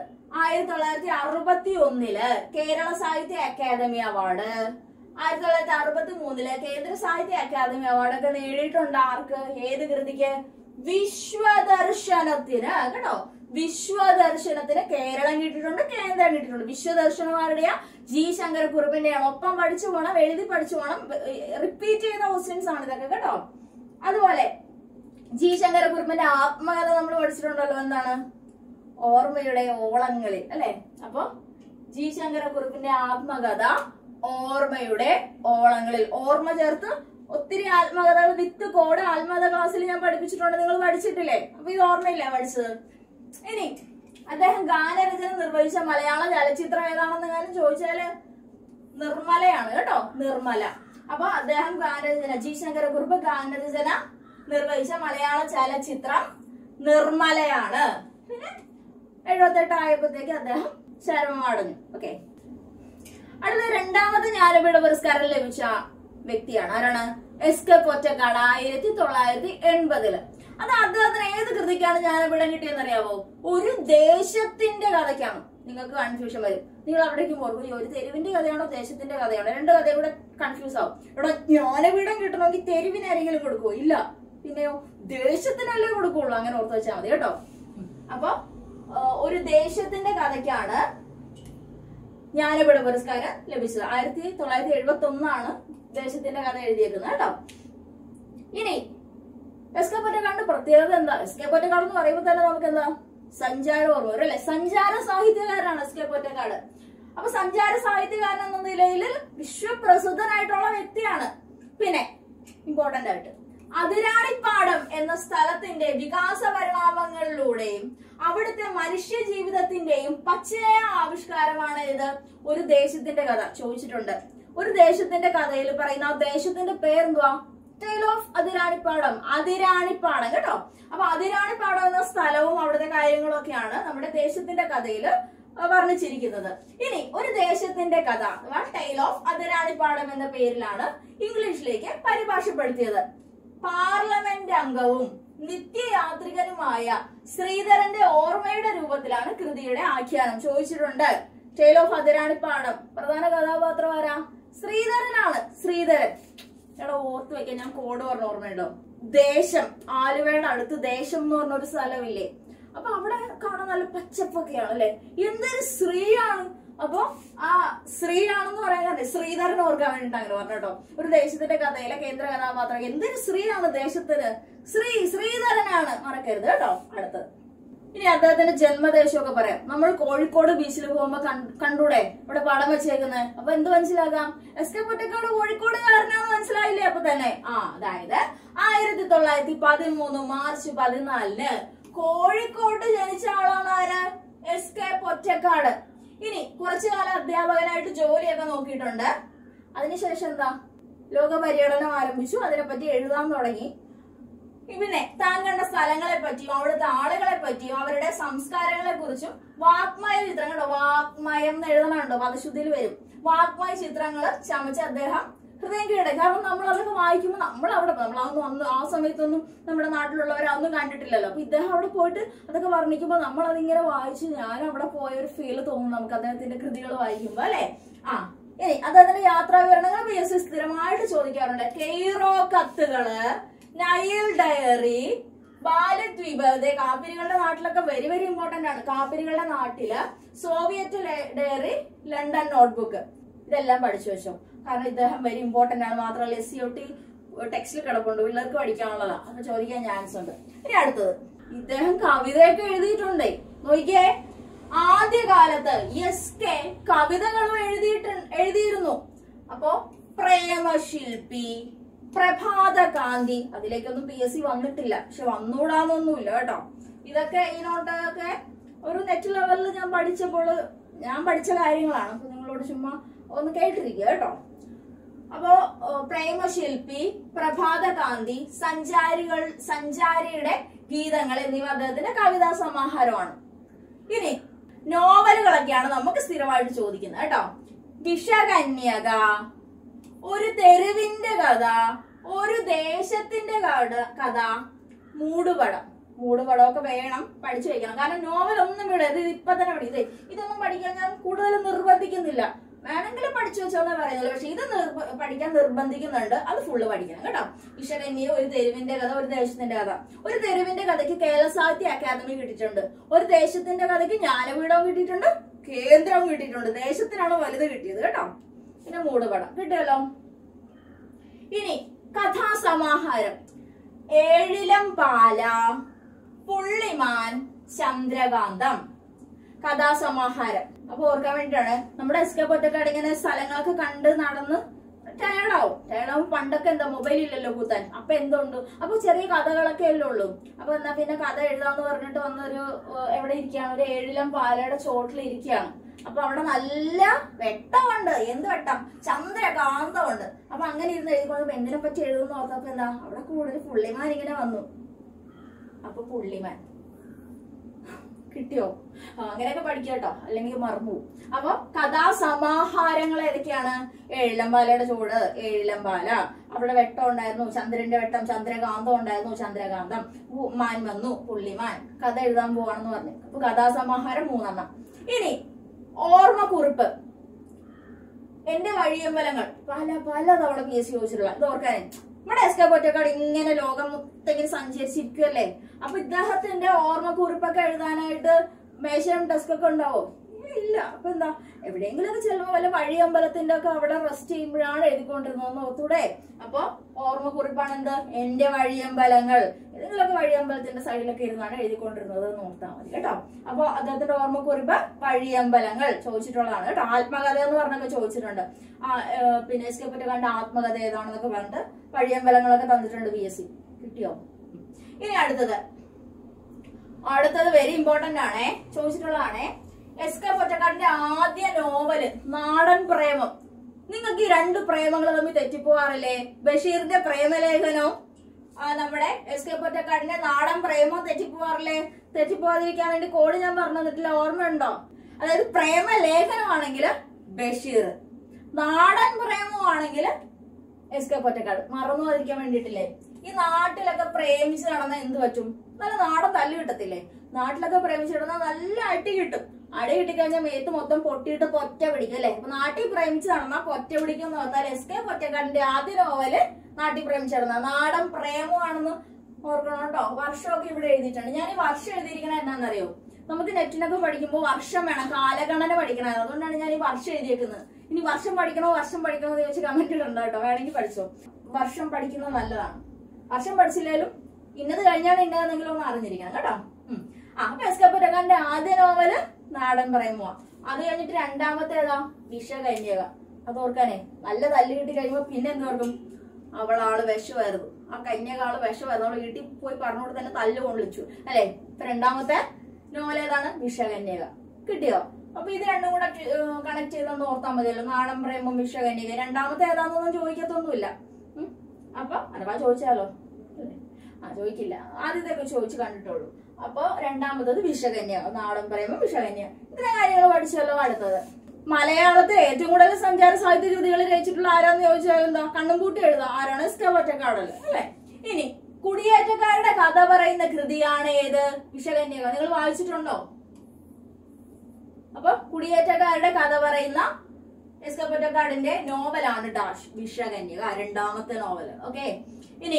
1961 കേരള സാഹിത്യ അക്കാദമി അവാർഡ്, 1963 കേന്ദ്ര സാഹിത്യ അക്കാദമി അവാർഡൊക്കെ നേടിയിട്ടുണ്ട്. ആർക്ക്? ഏത് കൃതിക്ക്? വിശ്വദർശനത്തിന് കേട്ടോ. വിശ്വദർശനത്തിന് കേരളം കിട്ടിയിട്ടുണ്ട്, കേന്ദ്രം കിട്ടിയിട്ടുണ്ട്. വിശ്വദർശനം ആരുടെയാ? G ശങ്കരക്കുറുപ്പിന്റെയാണ്. ഒപ്പം പഠിച്ചു പോണം, എഴുതി പഠിച്ചു പോണം. റിപ്പീറ്റ് ചെയ്യുന്ന ക്വസ്റ്റ്യൻസ് ആണ് ഇതൊക്കെ കേട്ടോ. അതുപോലെ ജി ശങ്കരക്കുറുപ്പിന്റെ ആത്മകഥ നമ്മൾ പഠിച്ചിട്ടുണ്ടല്ലോ, എന്താണ്? ഓർമ്മയുടെ ഓളങ്ങളിൽ, അല്ലെ? അപ്പൊ ജി ശങ്കരക്കുറുപ്പിന്റെ ആത്മകഥ ഓർമ്മയുടെ ഓളങ്ങളിൽ. ഓർമ്മ ചേർത്ത് ഒത്തിരി ആത്മകഥകൾ വിത്ത് കോഡ് ആത്മകഥ ക്ലാസ്സിൽ ഞാൻ പഠിപ്പിച്ചിട്ടുണ്ട്, നിങ്ങൾ പഠിച്ചിട്ടില്ലേ? അപ്പൊ ഇത് ഓർമ്മയില്ലേ പഠിച്ചത്? ഇനി അദ്ദേഹം ഗാനരചന നിർവഹിച്ച മലയാള ചലച്ചിത്രം ഏതാണെന്ന് ഞാൻ ചോദിച്ചാല് നിർമ്മലയാണ് കേട്ടോ, നിർമ്മല. അപ്പൊ അദ്ദേഹം ഗാനരചന, ജി ശങ്കരക്കുറുപ്പ് ഗാനരചന നിർവഹിച്ച മലയാള ചലച്ചിത്രം നിർമ്മലയാണ്. പിന്നെ 78 ആയപ്പോഴത്തേക്ക് അദ്ദേഹം ശരമമടഞ്ഞു. ഓക്കെ, അടുത്ത രണ്ടാമത് ജ്ഞാനപീഠ പുരസ്കാരം ലഭിച്ച വ്യക്തിയാണ് ആരാണ്? എസ്.കെ. പൊറ്റക്കാട് 1980. അത് അദ്ദേഹത്തിന് ഏത് കൃതിക്കാണ് ജ്ഞാനപീഠം കിട്ടിയെന്ന് അറിയാവോ? ഒരു ദേശത്തിന്റെ കഥയ്ക്കാണ്. നിങ്ങൾക്ക് കൺഫ്യൂഷൻ വരും, നിങ്ങൾ അവിടേക്ക് പോകും, ഒരു തെരുവിന്റെ കഥയാണോ ദേശത്തിന്റെ കഥയാണോ? രണ്ട് കഥയും കൂടെ കൺഫ്യൂസ് ആവും. ഇവിടെ ജ്ഞാനപീഠം കിട്ടണമെങ്കിൽ തെരുവിന് ആരെങ്കിലും കൊടുക്കുവോ? ഇല്ല, പിന്നെയോ ദേശത്തിനല്ലേ കൊടുക്കുള്ളൂ. അങ്ങനെ ഓർത്ത് വെച്ചാൽ മതി കേട്ടോ. അപ്പൊ ഒരു ദേശത്തിന്റെ കഥയ്ക്കാണ് ജ്ഞാനപീഠ പുരസ്കാരം ലഭിച്ചത്. 1971 ദേശത്തിന്റെ കഥ എഴുതിയേക്കുന്നത് കേട്ടോ. ഇനി എസ്.കെ. പൊറ്റക്കാടിന്റെ പ്രത്യേകത എന്താ? എസ്.കെ. പൊറ്റക്കാട് എന്ന് പറയുമ്പോൾ തന്നെ നമുക്ക് എന്താ സഞ്ചാര ഓർമ്മ വരും, അല്ലെ? സഞ്ചാര സാഹിത്യകാരനാണ് എസ്.കെ. പൊറ്റക്കാട്. അപ്പൊ സഞ്ചാര സാഹിത്യകാരൻ എന്ന നിലയിൽ വിശ്വപ്രസിദ്ധനായിട്ടുള്ള വ്യക്തിയാണ്. പിന്നെ ഇമ്പോർട്ടന്റ് ആയിട്ട് അതിരാണിപ്പാടം എന്ന സ്ഥലത്തിന്റെ വികാസ പരിണാമങ്ങളിലൂടെയും അവിടുത്തെ മനുഷ്യ ജീവിതത്തിന്റെയും പച്ചയായ ആവിഷ്കാരമാണ് ഇത് ഒരു ദേശത്തിന്റെ കഥ. ചോദിച്ചിട്ടുണ്ട്, ഒരു ദേശത്തിന്റെ കഥയിൽ പറയുന്ന ആ ദേശത്തിന്റെ പേരെന്തുവാ? Tale of Athiranippadam. അതിരാണിപ്പാടം കേട്ടോ. അപ്പൊ അതിരാണിപ്പാടം എന്ന സ്ഥലവും അവിടുത്തെ കാര്യങ്ങളും ഒക്കെയാണ് നമ്മുടെ ദേശത്തിന്റെ കഥയിൽ വർണ്ണിച്ചിരിക്കുന്നത്. ഇനി ഒരു ദേശത്തിന്റെ കഥ അഥവാ ടെയിൽ ഓഫ് അതിരാണിപ്പാടം എന്ന പേരിലാണ് ഇംഗ്ലീഷിലേക്ക് പരിഭാഷപ്പെടുത്തിയത്. പാർലമെന്റ് അംഗവും നിത്യയാത്രികനുമായ ശ്രീധരന്റെ ഓർമ്മയുടെ രൂപത്തിലാണ് കൃതിയുടെ ആഖ്യാനം. ചോദിച്ചിട്ടുണ്ട്, ടെയിൽ ഓഫ് അതിരാണിപ്പാടം പ്രധാന കഥാപാത്രം ആരാ? ശ്രീധരനാണ്. ശ്രീധരൻ എടാ ഓർത്ത് വെക്കാൻ, ഞാൻ കോഡ് പറഞ്ഞ ഓർമ്മയുണ്ടോ? ദേശം, ആലുവയുടെ അടുത്ത് ദേശം എന്ന് പറഞ്ഞൊരു സ്ഥലമില്ലേ? അപ്പൊ അവിടെ കാണാൻ നല്ല പച്ചപ്പൊക്കെയാണ്, അല്ലെ? എന്തൊരു ശ്രീയാണ്. അപ്പൊ ആ ശ്രീയാണെന്ന് പറയാൻ ശ്രീധരൻ ഓർക്കാൻ വേണ്ടിട്ട് അങ്ങനെ പറഞ്ഞു കേട്ടോ. ഒരു ദേശത്തിന്റെ കഥയിലെ കേന്ദ്ര കഥാപാത്രം എന്തൊരു ശ്രീയാണ് ദേശത്തിന്, ശ്രീധരനാണ്, മറക്കരുത് കേട്ടോ. അടുത്തത് ഇനി അദ്ദേഹത്തിന്റെ ജന്മദേശമൊക്കെ പറയാം. നമ്മൾ കോഴിക്കോട് ബീച്ചിൽ പോകുമ്പോ കണ്ടൂടെ ഇവിടെ പടം വെച്ചേക്കുന്നത്? അപ്പൊ എന്ത് മനസ്സിലാക്കാം? എസ്.കെ. പൊറ്റക്കാട് കോഴിക്കോടുകാരനാന്ന് മനസ്സിലായില്ലേ? അപ്പൊ തന്നെ അതായത് 1913 മാർച്ച് 14 കോഴിക്കോട് ജനിച്ച ആളാണ് ആര്? എസ്.കെ. പൊറ്റക്കാട്. ഇനി കുറച്ചു കാലം അധ്യാപകനായിട്ട് ജോലിയൊക്കെ നോക്കിയിട്ടുണ്ട്. അതിനുശേഷം എന്താ, ലോക പര്യടനം ആരംഭിച്ചു, അതിനെപ്പറ്റി എഴുതാൻ തുടങ്ങി. പിന്നെ താൻ കണ്ട സ്ഥലങ്ങളെ പറ്റിയും അവിടുത്തെ ആളുകളെ പറ്റിയും അവരുടെ സംസ്കാരങ്ങളെ കുറിച്ചും വാഗ്മയ ചിത്രങ്ങൾ, വാഗ്മയം എന്ന് എഴുതണുണ്ടോ, പദശുദ്ധിയിൽ വരും, വാഗ്മയ ചിത്രങ്ങൾ ചമച്ച് അദ്ദേഹം ഹൃദയം കീഴടക്കി. കാരണം നമ്മൾ അതൊക്കെ വായിക്കുമ്പോൾ നമ്മളതൊന്നും ആ സമയത്തൊന്നും നമ്മുടെ നാട്ടിലുള്ളവരൊന്നും കണ്ടിട്ടില്ലല്ലോ. അപ്പൊ ഇദ്ദേഹം അവിടെ പോയിട്ട് അതൊക്കെ വർണ്ണിക്കുമ്പോൾ നമ്മൾ അതിങ്ങനെ വായിച്ച് ഞാൻ അവിടെ പോയ ഒരു ഫീൽ തോന്നും നമുക്ക് അദ്ദേഹത്തിന്റെ കൃതികൾ വായിക്കുമ്പോ, അല്ലെ? ഇനി അദ്ദേഹത്തിന്റെ യാത്രാ വിവരണങ്ങൾ PSC സ്ഥിരമായിട്ട് ചോദിക്കാറുണ്ട്. കെയ്റോ കത്തുകള്, നൈൽ ഡയറി, ബാലദ്വീപ്, കാപ്പിരികളുടെ നാട്ടിലൊക്കെ വെരി വെരി ഇമ്പോർട്ടന്റ് ആണ്. കാപ്പിരികളുടെ നാട്ടില് സോവിയറ്റ് ഡയറി, ലണ്ടൻ നോട്ട്ബുക്ക്, ഇതെല്ലാം പഠിച്ചു വെച്ചോ. കാരണം ഇദ്ദേഹം വെരി ഇമ്പോർട്ടന്റ് ആണ്. മാത്രമല്ല SCOT ടെക്സ്റ്റിൽ കിടപ്പുണ്ട്, പിള്ളേർക്ക് പഠിക്കാനുള്ളതാ, അപ്പൊ ചോദിക്കാൻ ചാൻസ് ഉണ്ട്. ഇനി അടുത്തത്, ഇദ്ദേഹം കവിതയൊക്കെ എഴുതിയിട്ടുണ്ടേ. നോക്കിയേ, ആദ്യകാലത്ത് എസ്.കെ. കവിതകളും എഴുതിയിരുന്നു. അപ്പോ പ്രേമശില്പി, പ്രഭാതകാന്തി, അതിലേക്കൊന്നും PSC വന്നിട്ടില്ല, പക്ഷെ വന്നുകൂടാന്നൊന്നുമില്ല കേട്ടോ. ഇതൊക്കെ ഈ നോട്ടൊക്കെ ഒരു നെറ്റ് ലെവലിൽ ഞാൻ പഠിച്ച കാര്യങ്ങളാണ്. അപ്പൊ നിങ്ങളോട് ചുമ്മാ ഒന്ന് കേട്ടിരിക്കുക കേട്ടോ. അപ്പോ പ്രേമശില്പി, പ്രഭാതകാന്തി, സഞ്ചാരിയുടെ ഗീതങ്ങൾ എന്നിവ അദ്ദേഹത്തിന്റെ കവിതാ സമാഹാരമാണ്. ഇനി നോവലുകളൊക്കെയാണ് നമുക്ക് സ്ഥിരമായിട്ട് ചോദിക്കുന്നത് കേട്ടോ. വിഷകന്യക, ഒരു തെരുവിന്റെ കഥ, ഒരു ദേശത്തിന്റെ കഥ, മൂടുപടമൊക്കെ വേണം, പഠിച്ചു വെക്കണം. കാരണം നോവൽ ഒന്നും ഇവിടെ ഇപ്പൊ തന്നെ ഇതൊന്നും പഠിക്കാൻ ഞാൻ കൂടുതൽ നിർബന്ധിക്കുന്നില്ല. വേണമെങ്കിലും പഠിച്ചു വെച്ചോന്നേ പറയുന്നില്ല, പക്ഷെ ഇത് പഠിക്കാൻ നിർബന്ധിക്കുന്നുണ്ട്. അത് ഫുള്ള് പഠിക്കണം കേട്ടോ. വിഷകന്യ, ഒരു തെരുവിന്റെ കഥ, ഒരു ദേശത്തിന്റെ കഥ. ഒരു തെരുവിന്റെ കഥയ്ക്ക് കേരള സാഹിത്യ അക്കാദമി കിട്ടിയിട്ടുണ്ട്. ഒരു ദേശത്തിന്റെ കഥയ്ക്ക് ജ്ഞാനപീഠവും കിട്ടിയിട്ടുണ്ട്, കേന്ദ്രവും കിട്ടിയിട്ടുണ്ട്. ദേശത്തിനാണ് വലുത് കിട്ടിയത് കേട്ടോ. പിന്നെ മൂടുപടം കിട്ടിയല്ലോ. ഇനി കഥാസമാഹാരം. ഏഴിലം പാല, പുള്ളിമാൻ, ചന്ദ്രകാന്തം. കഥാസമാഹാരം. അപ്പൊ ഓർക്കാൻ വേണ്ടിട്ടാണ്. നമ്മുടെ എസ് കെ പൊറ്റക്കാട് ഇങ്ങനെ സ്ഥലങ്ങളൊക്കെ കണ്ട് നടന്ന് ടയർഡാവും. പണ്ടൊക്കെ എന്താ മൊബൈൽ ഇല്ലല്ലോ കൂത്താൻ. അപ്പൊ എന്തുണ്ട്, അപ്പൊ ചെറിയ കഥകളൊക്കെ അല്ലേ ഉള്ളൂ. അപ്പൊ എന്നാ പിന്നെ കഥ എഴുതാന്ന് പറഞ്ഞിട്ട് വന്നൊരു എവിടെ ഇരിക്കുകയാണ്, ഒരു ഏഴിലം പാലയുടെ ചോട്ടിൽ ഇരിക്കുകയാണ്. അപ്പൊ അവിടെ നല്ല വെട്ടമുണ്ട്. എന്ത് വെട്ടം, ചന്ദ്രകാന്തമുണ്ട്. അപ്പൊ അങ്ങനെ ഇരുന്ന് എഴുതിക്കൊണ്ട് എന്തിനെ പറ്റി എഴുതുന്ന ഓർത്തപ്പോ എന്താ, അവിടെ കൂടുതൽ പുള്ളിമാൻ ഇങ്ങനെ വന്നു. അപ്പൊ പുള്ളിമാൻ കിട്ടിയോ? അങ്ങനെയൊക്കെ പഠിക്കുക കേട്ടോ, അല്ലെങ്കിൽ മറന്നു. അപ്പൊ കഥാസമാഹാരങ്ങൾ ഏതൊക്കെയാണ്? ഏഴിലംപാലയുടെ ചൂട്, ഏഴിലംപാല, അവിടെ വെട്ടം ഉണ്ടായിരുന്നു, ചന്ദ്രന്റെ വെട്ടം, ചന്ദ്രകാന്തം ഉണ്ടായിരുന്നു, ചന്ദ്രകാന്തം, മാൻ വന്നു, പുള്ളിമാൻ, കഥ എഴുതാൻ പോവാണെന്ന് പറഞ്ഞു. അപ്പൊ കഥാസമാഹാരം 3. ഇനി ഓർമ്മക്കുറിപ്പ്. എന്റെ വഴിയമ്പലങ്ങൾ പല തവണ PSC ചോദിച്ചിട്ടുള്ള. ഇത് ഓർക്കാനേ, നമ്മുടെ എസ് കെ പൊറ്റക്കാട് ഇങ്ങനെ ലോകം മൊത്തം സഞ്ചരിച്ചിരിക്കുമല്ലേ. അപ്പൊ ഇദ്ദേഹത്തിന്റെ ഓർമ്മക്കുറിപ്പൊക്കെ എഴുതാനായിട്ട് മേശയും ഡെസ്കൊക്കെ ഉണ്ടാവോ? ഇല്ല. അപ്പൊ എന്താ, എവിടെയെങ്കിലും ഒക്കെ ചെല്ലുമ്പോ വല്ല വഴിയമ്പലത്തിന്റെ ഒക്കെ അവിടെ റെസ്റ്റ് ചെയ്യുമ്പോഴാണ് എഴുതിക്കൊണ്ടിരുന്നതെന്ന് ഓർത്തൂടെ. അപ്പൊ ഓർമ്മക്കുറിപ്പാണ് എന്ത്, എന്റെ വഴിയമ്പലങ്ങൾ. ഏതെങ്കിലുമൊക്കെ വഴിയമ്പലത്തിന്റെ സൈഡിലൊക്കെ ഇരുന്നാണ് എഴുതിക്കൊണ്ടിരുന്നത് എന്ന് ഓർത്താൽ മതി കേട്ടോ. അപ്പൊ അദ്ദേഹത്തിന്റെ ഓർമ്മക്കുറിപ്പ് വഴിയമ്പലങ്ങൾ ചോദിച്ചിട്ടുള്ളതാണ് കേട്ടോ. ആത്മകഥ എന്ന് പറഞ്ഞൊക്കെ ചോദിച്ചിട്ടുണ്ട്. പിന്നെ എസ് കെ പൊറ്റക്കാടിന്റെ ആത്മകഥ ഏതാണെന്നൊക്കെ പറഞ്ഞിട്ട് വഴിയമ്പലങ്ങളൊക്കെ തന്നിട്ടുണ്ട് PSC. കിട്ടിയോ? ഇനി അടുത്തത് വെരി ഇമ്പോർട്ടന്റ് ആണേ, ചോദിച്ചിട്ടുള്ളതാണേ. എസ് കെ പൊറ്റക്കാടിന്റെ ആദ്യ നോവല് നാടൻ പ്രേമം. നിങ്ങൾക്ക് ഈ 2 പ്രേമങ്ങൾ തമ്മിൽ തെറ്റിപ്പോവാറില്ലേ? ബഷീറിന്റെ പ്രേമലേഖനവും നമ്മുടെ എസ് കെ പൊറ്റക്കാടിന്റെ നാടൻ പ്രേമവും തെറ്റിപ്പോവാറില്ലേ? തെറ്റിപ്പോവാതിരിക്കാൻ വേണ്ടി കോഡ് ഞാൻ പറഞ്ഞു തന്നിട്ടില്ല, ഓർമ്മയുണ്ടോ? അതായത് പ്രേമലേഖനമാണെങ്കിൽ ബഷീർ, നാടൻ പ്രേമമാണെങ്കിൽ എസ് കെ പൊറ്റക്കാട്. മറന്നു പോകാതിരിക്കാൻ വേണ്ടിട്ടില്ലേ. ഈ നാട്ടിലൊക്കെ പ്രേമിച്ച് നടന്നാൽ എന്ത് പറ്റും? നല്ല നാടൻ തല്ല് കിട്ടത്തില്ലേ? നാട്ടിലൊക്കെ പ്രേമിച്ച് നടന്നാൽ നല്ല അടി കിട്ടും. അടി കിട്ടിക്കഴിഞ്ഞാൽ മേത്ത് മൊത്തം പൊട്ടിയിട്ട് പൊറ്റ പിടിക്കും അല്ലെ. അപ്പൊ നാട്ടിൽ പ്രേമിച്ച് നടന്നാൽ പൊറ്റ പിടിക്കും എന്ന് പറഞ്ഞാൽ എസ് കെ പൊറ്റക്കാടിന്റെ ആദ്യ നോവല് നാട്ടിൽ പ്രേമിച്ച് നടന്ന നാടൻ പ്രേമമാണെന്ന് ഓർക്കണം കേട്ടോ. വർഷമൊക്കെ ഇവിടെ എഴുതിയിട്ടുണ്ട്. ഞാൻ ഈ വർഷം എഴുതിയിരിക്കണത് എന്താണെന്നറിയോ? നമുക്ക് നെറ്റിനൊക്കെ പഠിക്കുമ്പോൾ വർഷം വേണം, കാലഗണന പഠിക്കണം. അതുകൊണ്ടാണ് ഞാൻ ഈ വർഷം എഴുതിയേക്കുന്നത്. ഇനി വർഷം പഠിക്കണോ എന്ന് ചോദിച്ച് കമന്റ് ഇടണ്ട കേട്ടോ. വേണമെങ്കിൽ പഠിച്ചോ. വർഷം പഠിക്കുന്നത് നല്ലതാണ്. വർഷം പഠിച്ചില്ലേലും ഇന്നത് കഴിഞ്ഞാണ് ഇന്നതെന്നെങ്കിലും ഒന്ന് അറിഞ്ഞിരിക്കണം കേട്ടോ. അപ്പൊ എസ് കെ പൊറ്റക്കാടിന്റെ ആദ്യ നോവല് നാടൻ പ്രേമമാ. അത് കഴിഞ്ഞിട്ട് രണ്ടാമത്തേതാ വിഷകന്യക. അത് ഓർക്കാനേ, നല്ല തല്ല് കിട്ടി കഴിയുമ്പോ പിന്നെ എന്തോർക്കും, അവളാള് വിഷമായിരുന്നു, ആ കന്യകാള് വിഷമായിരുന്നു, അവള് വീട്ടിൽ പോയി പറഞ്ഞോട് തന്നെ തല്ല് കൊള്ളിച്ചു അല്ലെ. ഇപ്പൊ രണ്ടാമത്തെ നോവൽ ഏതാണ്? വിഷകന്യക. കിട്ടിയോ? അപ്പൊ ഇത് രണ്ടും കൂടെ കണക്ട് ചെയ്തൊന്ന് ഓർത്താൽ മതിയല്ലോ. നാടൻ പ്രേമം, വിഷകന്യക. രണ്ടാമത്തെ ഏതാണെന്നൊന്നും ചോദിക്കത്തൊന്നുമില്ല. അപ്പൊ അഥവാ ചോദിച്ചാലോ? ചോദിക്കില്ല. ആദ്യത്തെയൊക്കെ ചോദിച്ചു കണ്ടിട്ടുള്ളൂ. അപ്പൊ രണ്ടാമത്തത് വിഷകന്യ, നാടൻ പ്രേമം, വിഷകന്യ. ഇത്രയും കാര്യങ്ങൾ പഠിച്ചല്ലോ. അടുത്തത് മലയാളത്തിൽ ഏറ്റവും കൂടുതൽ സഞ്ചാര സാഹിത്യ കൃതികൾ രചിച്ചിട്ടുള്ള ആരാന്ന് ചോദിച്ചാൽ എന്താ? കണ്ണും കൂട്ടി എഴുതാം. ആരാണ്? എസ് കെ പൊറ്റക്കാടല്ലേ അല്ലെ. ഇനി കുടിയേറ്റക്കാരുടെ കഥ പറയുന്ന കൃതിയാണ് ഏത്? വിഷകന്യക. നിങ്ങൾ വായിച്ചിട്ടുണ്ടോ? അപ്പൊ കുടിയേറ്റക്കാരുടെ കഥ പറയുന്ന എസ് കെ പൊറ്റക്കാടിന്റെ നോവലാണ് ഡാഷ് വിഷകന്യക, രണ്ടാമത്തെ നോവൽ. ഓക്കെ. ഇനി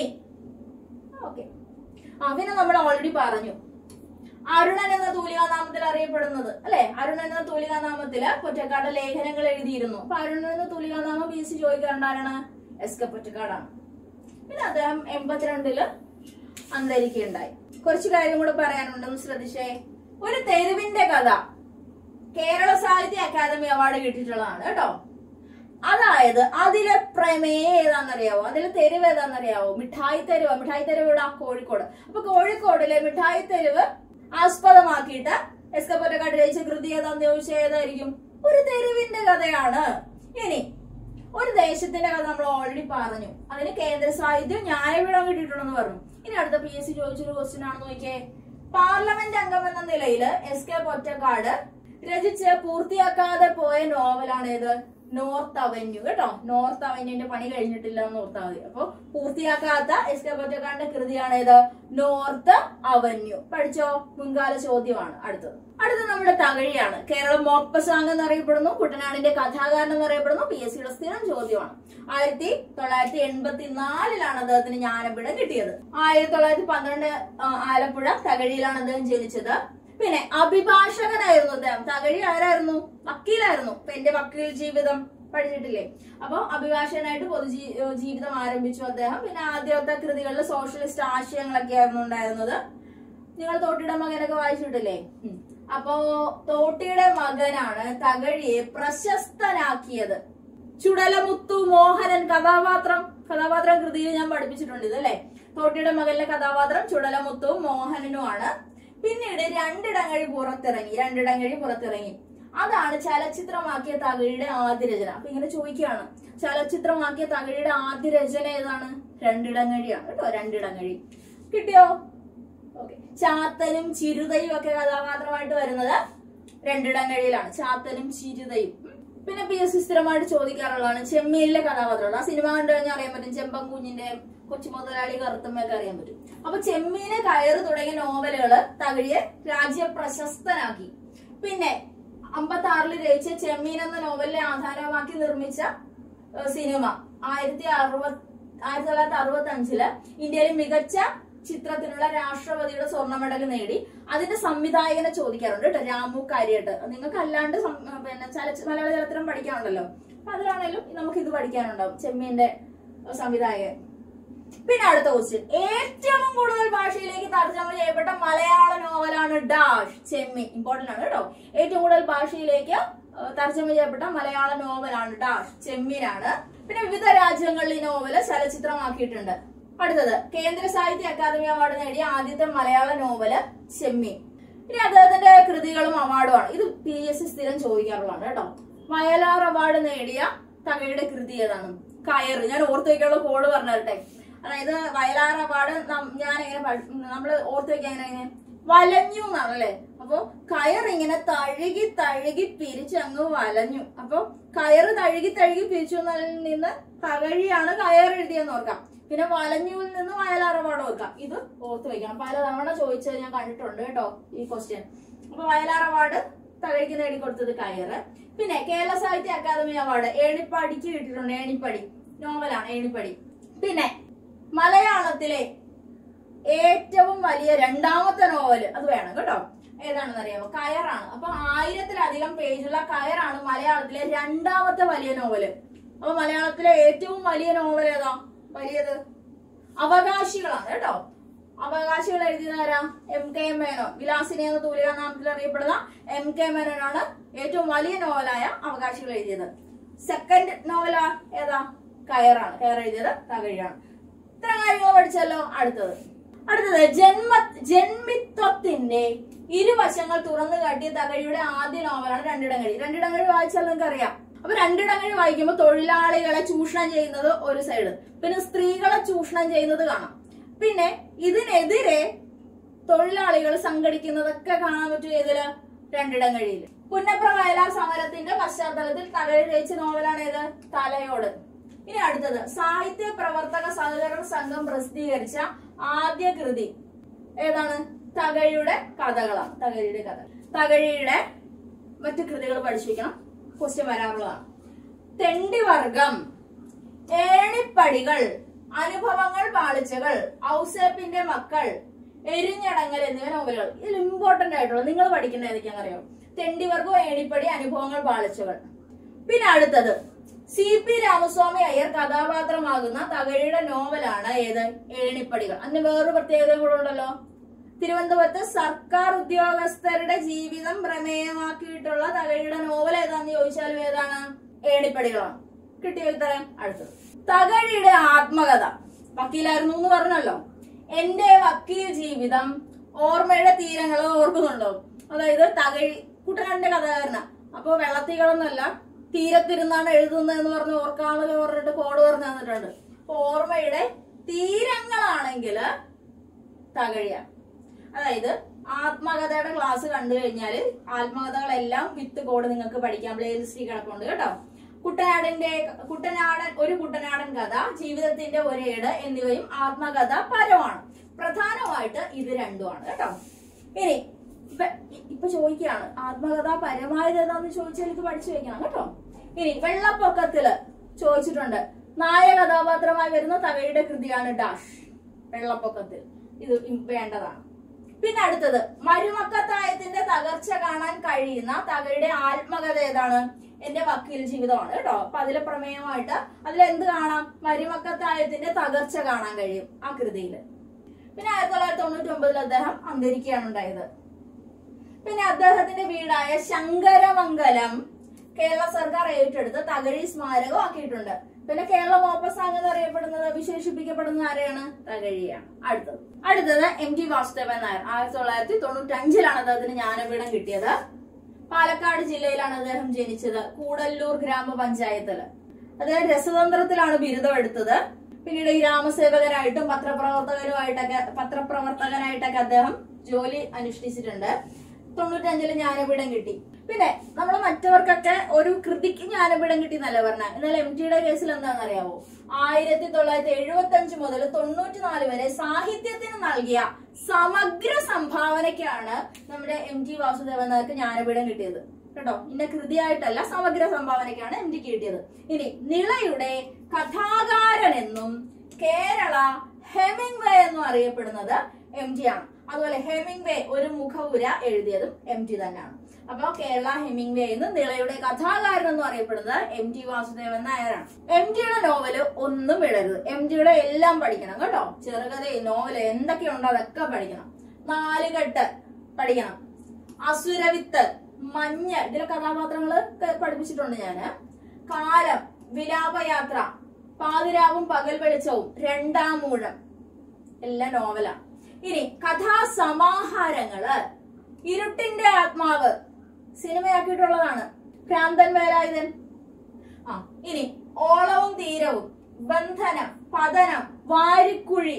പിന്നെ നമ്മൾ ഓൾറെഡി പറഞ്ഞു അരുണൻ എന്ന തൂലികാനാമത്തിൽ അറിയപ്പെടുന്നത് അല്ലെ. അരുണൻ എന്ന തൂലികാനാമത്തില് പൊറ്റക്കാട് ലേഖനങ്ങൾ എഴുതിയിരുന്നു. അപ്പൊ അരുണൻ എന്ന തൂലികാനാമം PSC ചോദിക്കാറുണ്ട്. ആരാണ്? എസ് കെ പൊറ്റക്കാടാണ്. പിന്നെ അദ്ദേഹം 82 അന്തരിക്കുകയുണ്ടായി. കുറച്ച് കാര്യം കൂടെ പറയാനുണ്ടെന്ന് ശ്രദ്ധിച്ചേ. ഒരു തെരുവിന്റെ കഥ കേരള സാഹിത്യ അക്കാദമി അവാർഡ് കിട്ടിയിട്ടുള്ളതാണ് കേട്ടോ. അതായത് അതിലെ പ്രമേയം ഏതാണെന്നറിയാവോ? അതിലെ തെരുവ് ഏതാണെന്നറിയാവോ? മിഠായി തെരുവ്. മിഠായി തെരുവ് ഇവിടെ കോഴിക്കോട്. അപ്പൊ കോഴിക്കോടിലെ മിഠായി തെരുവ് ആസ്പദമാക്കിയിട്ട് എസ് കെ പൊറ്റക്കാട് രചിച്ച കൃതി ഏതാന്ന് ചോദിച്ചാൽ ഏതായിരിക്കും? ഒരു തെരുവിന്റെ കഥയാണ്. ഇനി ഒരു ദേശത്തിന്റെ കഥ നമ്മൾ ഓൾറെഡി പറഞ്ഞു. അതിന് കേന്ദ്ര സാഹിത്യം ജ്ഞാനപീഠം കിട്ടിയിട്ടുണ്ടെന്ന് പറഞ്ഞു. ഇനി അടുത്ത PSC ചോദിച്ചൊരു ക്വസ്റ്റ്യൻ ആണെന്ന് നോക്കിയേ. പാർലമെന്റ് അംഗം എന്ന നിലയിൽ എസ് കെ പൊറ്റക്കാട് രചിച്ച് പൂർത്തിയാക്കാതെ പോയ നോവലാണ് ഏത്? നോർത്ത് അവന്യൂ കേട്ടോ. നോർത്ത് അവന്യൂന്റെ പണി കഴിഞ്ഞിട്ടില്ല എന്ന് ഓർത്താൽ മതി. അപ്പൊ പൂർത്തിയാക്കാത്ത എസ് കെ പൊറ്റക്കാടിന്റെ കൃതിയാണ് ഏത്? North Avenue. പഠിച്ചോ? മുൻകാല ചോദ്യമാണ്. അടുത്തത് നമ്മുടെ തകഴിയാണ്. കേരളം മോപ്പസാങ് എന്നറിയപ്പെടുന്നു. കുട്ടനാടിന്റെ കഥാകാരൻ എന്നറിയപ്പെടുന്നു. PSCയുടെ സ്ഥിരം ചോദ്യമാണ്. 1984 അദ്ദേഹത്തിന് ജ്ഞാനപീഠം കിട്ടിയത്. 1912 ആലപ്പുഴ തകഴിയിലാണ് അദ്ദേഹം ജനിച്ചത്. പിന്നെ അഭിഭാഷകനായിരുന്നു അദ്ദേഹം. തകഴി ആരായിരുന്നു? വക്കീലായിരുന്നു. എന്റെ വക്കീൽ ജീവിതം പഠിച്ചിട്ടില്ലേ? അപ്പൊ അഭിഭാഷകനായിട്ട് ജീവിതം ആരംഭിച്ചു അദ്ദേഹം. പിന്നെ ആദ്യത്തെ കൃതികളിൽ സോഷ്യലിസ്റ്റ് ആശയങ്ങളൊക്കെ ആയിരുന്നു ഉണ്ടായിരുന്നത്. നിങ്ങൾ തോട്ടിയുടെ മകനൊക്കെ വായിച്ചിട്ടില്ലേ? അപ്പോ തോട്ടിയുടെ മകനാണ് തകഴിയെ പ്രശസ്തനാക്കിയത്. ചുടലമുത്തു മോഹനൻ കഥാപാത്രം കൃതിയിൽ ഞാൻ പഠിപ്പിച്ചിട്ടുണ്ട് ഇത് അല്ലെ. തോട്ടിയുടെ മകനിലെ കഥാപാത്രം ചുടലമുത്തുവും മോഹനനുമാണ്. പിന്നീട് രണ്ടിടങ്ങഴി പുറത്തിറങ്ങി. അതാണ് ചലച്ചിത്രമാക്കിയ തകഴിയുടെ ആദ്യ രചന. അപ്പൊ ഇങ്ങനെ ചോദിക്കുകയാണ്, ചലച്ചിത്രമാക്കിയ തകഴിയുടെ ആദ്യ രചന ഏതാണ്? രണ്ടിടങ്ങഴിയാണ് കേട്ടോ. രണ്ടിടങ്ങഴി കിട്ടിയോ? ഓക്കെ. ചാത്തനും ചിരുതയും ഒക്കെ കഥാപാത്രമായിട്ട് വരുന്നത് രണ്ടിടങ്ങഴിയിലാണ്. ചാത്തനും ചിരുതയും. പിന്നെ PSC സ്ഥിരമായിട്ട് ചോദിക്കാറുള്ളതാണ് ചെമ്മീനിലെ കഥാപാത്രങ്ങൾ. ആ സിനിമ കണ്ടു കഴിഞ്ഞാൽ അറിയാൻ പറ്റും. ചെമ്പൻ കുഞ്ഞിന്റെ, കൊച്ചു മുതലാളി, കറുത്തമ്മയൊക്കെ അറിയാൻ പറ്റും. അപ്പൊ ചെമ്മീന്, കയറ് തുടങ്ങിയ നോവലുകള് തകഴിയെ രാജ്യപ്രശസ്തനാക്കി. പിന്നെ 56 രചിച്ച ചെമ്മീൻ എന്ന നോവലിനെ ആധാരമാക്കി നിർമ്മിച്ച സിനിമ 1965 ഇന്ത്യയിലെ മികച്ച ചിത്രത്തിനുള്ള രാഷ്ട്രപതിയുടെ സ്വർണ്ണ മെഡൽ നേടി. അതിന്റെ സംവിധായകനെ ചോദിക്കാറുണ്ട് കേട്ടോ, രാമു കാര്യട്ട്. നിങ്ങൾക്ക് അല്ലാണ്ട് പിന്നെ മലയാള ചലച്ചിത്രം പഠിക്കാനുണ്ടല്ലോ, അപ്പൊ അതിലാണേലും നമുക്ക് ഇത് പഠിക്കാനുണ്ടാവും, ചെമ്മീന്റെ സംവിധായകൻ. പിന്നെ അടുത്ത ക്വസ്റ്റ്യൻ, ഏറ്റവും കൂടുതൽ ഭാഷയിലേക്ക് തർജ്ജമ ചെയ്യപ്പെട്ട മലയാള നോവലാണ് ഡാഷ്. ചെമ്മീൻ. ഇമ്പോർട്ടന്റ് ആണ് കേട്ടോ. ഏറ്റവും കൂടുതൽ ഭാഷയിലേക്ക് തർജ്ജമ ചെയ്യപ്പെട്ട മലയാള നോവലാണ് ഡാഷ്. ചെമ്മീനാണ്. പിന്നെ വിവിധ രാജ്യങ്ങളിൽ ഈ നോവല് ചലച്ചിത്രമാക്കിയിട്ടുണ്ട്. അടുത്തത്, കേന്ദ്ര സാഹിത്യ അക്കാദമി അവാർഡ് നേടിയ ആദ്യത്തെ മലയാള നോവല് ചെമ്മീൻ. ഇനി അദ്ദേഹത്തിന്റെ കൃതികളും അവാർഡുമാണ്. ഇത് PSC സ്ഥിരം ചോദിക്കാറുള്ളതാണ് കേട്ടോ. വയലാർ അവാർഡ് നേടിയ തകഴിയുടെ കൃതി ഏതാണ്? കയറ്. ഞാൻ ഓർത്തു വയ്ക്കാനുള്ള കോഡ് പറഞ്ഞു തരട്ടെ. അതായത് വയലാർ അവാർഡ് ഞാൻ എങ്ങനെ നമ്മള് ഓർത്തു വെക്കാൻ എങ്ങനെ വലഞ്ഞു എന്നാണ് അല്ലെ. അപ്പൊ കയറിങ്ങനെ തഴുകി പിരിച്ച് അങ്ങ് വലഞ്ഞു. അപ്പൊ കയറ് തഴുകി പിരിച്ചു എന്നതിൽ നിന്ന് തകഴിയാണ് കയർ എഴുതിയെന്ന് ഓർക്കാം. പിന്നെ വലഞ്ഞുവിൽ നിന്ന് വയലാർ അവാർഡ് ഓർക്കാം. ഇത് ഓർത്തു വെക്കണം. പലതവണ ചോദിച്ചത് ഞാൻ കണ്ടിട്ടുണ്ട് കേട്ടോ ഈ ക്വസ്റ്റ്യൻ. അപ്പൊ വയലാർ അവാർഡ് തകഴിക്ക് നേടിക്കൊടുത്തത് കയറ്. പിന്നെ കേരള സാഹിത്യ അക്കാദമി അവാർഡ് ഏണിപ്പടിക്ക് കിട്ടിയിട്ടുണ്ട്. ഏണിപ്പടി നോവലാണ് ഏണിപ്പടി. പിന്നെ മലയാളത്തിലെ ഏറ്റവും വലിയ രണ്ടാമത്തെ നോവല് അത് വേണം കേട്ടോ. ഏതാണെന്ന് അറിയാമോ? കയറാണ്. അപ്പൊ 1000-ലധികം പേജുള്ള കയറാണ് മലയാളത്തിലെ രണ്ടാമത്തെ വലിയ നോവല്. അപ്പൊ മലയാളത്തിലെ ഏറ്റവും വലിയ നോവൽ ഏതാ? വലിയത് അവകാശികളാണ് കേട്ടോ. അവകാശികൾ എഴുതിയതാരാ? MK മേനോൻ. വിലാസിനി എന്ന തൂലികാ നാമത്തിൽ അറിയപ്പെടുന്ന MK മേനോനാണ് ഏറ്റവും വലിയ നോവലായ അവകാശികൾ എഴുതിയത്. സെക്കൻഡ് നോവലാ ഏതാ? കയറാണ്. കയർ എഴുതിയത് തകഴിയാണ്. ഇത്ര കാര്യങ്ങൾ പഠിച്ചല്ലോ. അടുത്തത് ജന്മിത്വത്തിന്റെ ഇരുവശങ്ങൾ തുറന്നു കാട്ടിയ തകഴിയുടെ ആദ്യ നോവലാണ് രണ്ടിടങ്ങഴി. രണ്ടിടങ്ങഴി വായിച്ചാൽ നിങ്ങൾക്ക് അറിയാം. അപ്പൊ രണ്ടിടങ്ങഴി വായിക്കുമ്പോൾ തൊഴിലാളികളെ ചൂഷണം ചെയ്യുന്നത് ഒരു സൈഡ്, പിന്നെ സ്ത്രീകളെ ചൂഷണം ചെയ്യുന്നത് കാണാം. പിന്നെ ഇതിനെതിരെ തൊഴിലാളികൾ സംഘടിക്കുന്നതൊക്കെ കാണാൻ പറ്റും ഏതില്? രണ്ടിടങ്ങഴിയിൽ. പുന്നപ്ര വയലാർ സമരത്തിന്റെ പശ്ചാത്തലത്തിൽ തകഴി രചിച്ച നോവലാണ് ഏത്? തലയോട്. ഇനി അടുത്തത്, സാഹിത്യ പ്രവർത്തക സഹകരണ സംഘം പ്രസിദ്ധീകരിച്ച ആദ്യ കൃതി ഏതാണ്? തകഴിയുടെ കഥകളാണ്. തകഴിയുടെ കഥ. തകഴിയുടെ മറ്റു കൃതികൾ പഠിച്ചു വെക്കണം, ക്വസ്റ്റ്യൻ വരാറുള്ളതാണ്. തെണ്ടിവർഗം, ഏണിപ്പടികൾ, അനുഭവങ്ങൾ പാളിച്ചകൾ, ഔസേപ്പിന്റെ മക്കൾ, എരിഞ്ഞടങ്ങൽ എന്നിവ നോവലുകൾ. ഇതിൽ ഇമ്പോർട്ടന്റ് ആയിട്ടുള്ള നിങ്ങൾ പഠിക്കേണ്ട ഏതൊക്കെയാണെന്ന് അറിയാം? തെണ്ടിവർഗം, ഏണിപ്പടി, അനുഭവങ്ങൾ പാളിച്ചകൾ. പിന്നെ അടുത്തത്, CP രാമസ്വാമി അയ്യർ കഥാപാത്രമാകുന്ന തകഴിയുടെ നോവലാണ് ഏത്? ഏണിപ്പടികൾ. അതിന് വേറൊരു പ്രത്യേകത കൂടെ ഉണ്ടല്ലോ. തിരുവനന്തപുരത്ത് സർക്കാർ ഉദ്യോഗസ്ഥരുടെ ജീവിതം പ്രമേയമാക്കിയിട്ടുള്ള തകഴിയുടെ നോവൽ ഏതാന്ന് ചോദിച്ചാലും ഏതാണ്? ഏണിപ്പടികളാണ്. കിട്ടിയോ ഉത്തരം? അടുത്തത്, തകഴിയുടെ ആത്മകഥ. വക്കീലായിരുന്നു എന്ന് പറഞ്ഞല്ലോ. എന്റെ വക്കീൽ ജീവിതം, ഓർമ്മയുടെ തീരങ്ങൾ ഓർക്കുന്നുണ്ടോ? അതായത് തകഴി കുട്ടനാടിന്റെ കഥാകാരന. അപ്പൊ വെള്ളത്തിൽ കിടന്നല്ല, തീരത്തിരുന്നാണ് എഴുതുന്നതെന്ന് പറഞ്ഞ് ഓർക്കാതെ പറഞ്ഞിട്ട് കോഡ് പറഞ്ഞു തന്നിട്ടുണ്ട്. ഓർമ്മയുടെ തീരങ്ങളാണെങ്കിൽ തകഴിയാണ്. അതായത് ആത്മകഥയുടെ ക്ലാസ് കണ്ടു കഴിഞ്ഞാല് ആത്മകഥകളെല്ലാം വിത്ത് കോഡ് നിങ്ങൾക്ക് പഠിക്കാം. പ്ലേലിസ്റ്റിൽ കിടപ്പുണ്ട് കേട്ടോ. ഒരു കുട്ടനാടൻ കഥ, ജീവിതത്തിന്റെ ഒരേട് എന്നിവയും ആത്മകഥ പരമാണ്. പ്രധാനമായിട്ട് ഇത് രണ്ടുമാണ് കേട്ടോ. ഇനി ഇപ്പൊ ചോദിക്കുകയാണ് ആത്മകഥ പരമായത് ഏതാന്ന് ചോദിച്ചാൽ ഇത് പഠിച്ചു വെക്കണം കേട്ടോ. ഇനി വെള്ളപ്പൊക്കത്തില് ചോദിച്ചിട്ടുണ്ട്, നായ കഥാപാത്രമായി വരുന്ന തകഴിയുടെ കൃതിയാണ് ഡാഷ്. വെള്ളപ്പൊക്കത്തിൽ. ഇത് വേണ്ടതാണ്. പിന്നെ അടുത്തത്, മരുമക്കത്തായത്തിന്റെ തകർച്ച കാണാൻ കഴിയുന്ന തകഴിയുടെ ആത്മകഥ ഏതാണ്? എന്റെ വക്കീൽ ജീവിതമാണ് കേട്ടോ. അപ്പൊ അതിലെ പ്രമേയമായിട്ട് അതിലെന്ത് കാണാം? മരുമക്കത്തായത്തിന്റെ തകർച്ച കാണാൻ കഴിയും ആ കൃതിയില്. പിന്നെ 1999 അദ്ദേഹം അന്തരിക്കുകയാണ് ഉണ്ടായത്. പിന്നെ അദ്ദേഹത്തിന്റെ വീടായ ശങ്കരമംഗലം കേരള സർക്കാർ ഏറ്റെടുത്ത് തകഴി സ്മാരകം ആക്കിയിട്ടുണ്ട്. പിന്നെ കേരള മോപ്പസാങ് എന്നറിയപ്പെടുന്നത് വിശേഷിപ്പിക്കപ്പെടുന്ന ആരെയാണ്? തകഴിയാണ്. അടുത്തത് MT വാസുദേവൻ നായർ. 1995 അദ്ദേഹത്തിന് ജ്ഞാനപീഠം കിട്ടിയത്. പാലക്കാട് ജില്ലയിലാണ് അദ്ദേഹം ജനിച്ചത്. കൂടല്ലൂർ ഗ്രാമപഞ്ചായത്തില്. അദ്ദേഹം രസതന്ത്രത്തിലാണ് ബിരുദം എടുത്തത്. പിന്നീട് ഗ്രാമസേവകനായിട്ടും പത്രപ്രവർത്തകനായിട്ടൊക്കെ അദ്ദേഹം ജോലി അനുഷ്ഠിച്ചിട്ടുണ്ട്. 95 ജ്ഞാനപീഠം കിട്ടി. പിന്നെ നമ്മൾ മറ്റവർക്കൊക്കെ ഒരു കൃതിക്ക് ജ്ഞാനപീഠം കിട്ടി എന്നല്ല പറഞ്ഞ. എന്നാൽ MTയുടെ കേസിൽ എന്താണെന്ന് അറിയാവോ? 1975 മുതൽ 94 വരെ സാഹിത്യത്തിന് നൽകിയ സമഗ്ര സംഭാവനയ്ക്കാണ് നമ്മുടെ MT വാസുദേവൻ നായർക്ക് ജ്ഞാനപീഠം കിട്ടിയത് കേട്ടോ. ഇന്ന കൃതിയായിട്ടല്ല, സമഗ്ര സംഭാവനയ്ക്കാണ് MTക്ക് കിട്ടിയത്. ഇനി നിളയുടെ കഥാകാരൻ എന്നും കേരള ഹെമിംഗ്വേ എന്നും അറിയപ്പെടുന്നത് MT ആണ്. അതുപോലെ ഹെമിംഗ്വേ ഒരു മുഖവുര എഴുതിയതും MT തന്നെയാണ്. അപ്പൊ കേരള ഹെമിംഗ്വേ എന്ന് നിളയുടെ കഥാകാരൻ എന്നും അറിയപ്പെടുന്നത് MT വാസുദേവൻ നായരാണ്. MTയുടെ നോവല് ഒന്നും വിടരുത്. MTയുടെ എല്ലാം പഠിക്കണം കേട്ടോ. ചെറുകഥയും നോവല് എന്തൊക്കെയുണ്ടോ അതൊക്കെ പഠിക്കണം. നാലുകെട്ട് പഠിക്കണം. അസുരവിത്ത്, മഞ്ഞ്, ഇതിലെ കഥാപാത്രങ്ങള് പഠിപ്പിച്ചിട്ടുണ്ട് ഞാന്. കാലം, വിലാപയാത്ര, പാതിരാവും പകൽ വെളിച്ചവും, രണ്ടാം ഊഴം എല്ലാം നോവലാണ്. ഇനി കഥാസമാഹാരങ്ങള് ഇരുട്ടിന്റെ ആത്മാവ് സിനിമയാക്കിയിട്ടുള്ളതാണ്. ഭ്രാന്തൻ വേലായുധൻ. ഇനി ഓളവും തീരവും, ബന്ധനം, പതനം, വാരിക്കുഴി,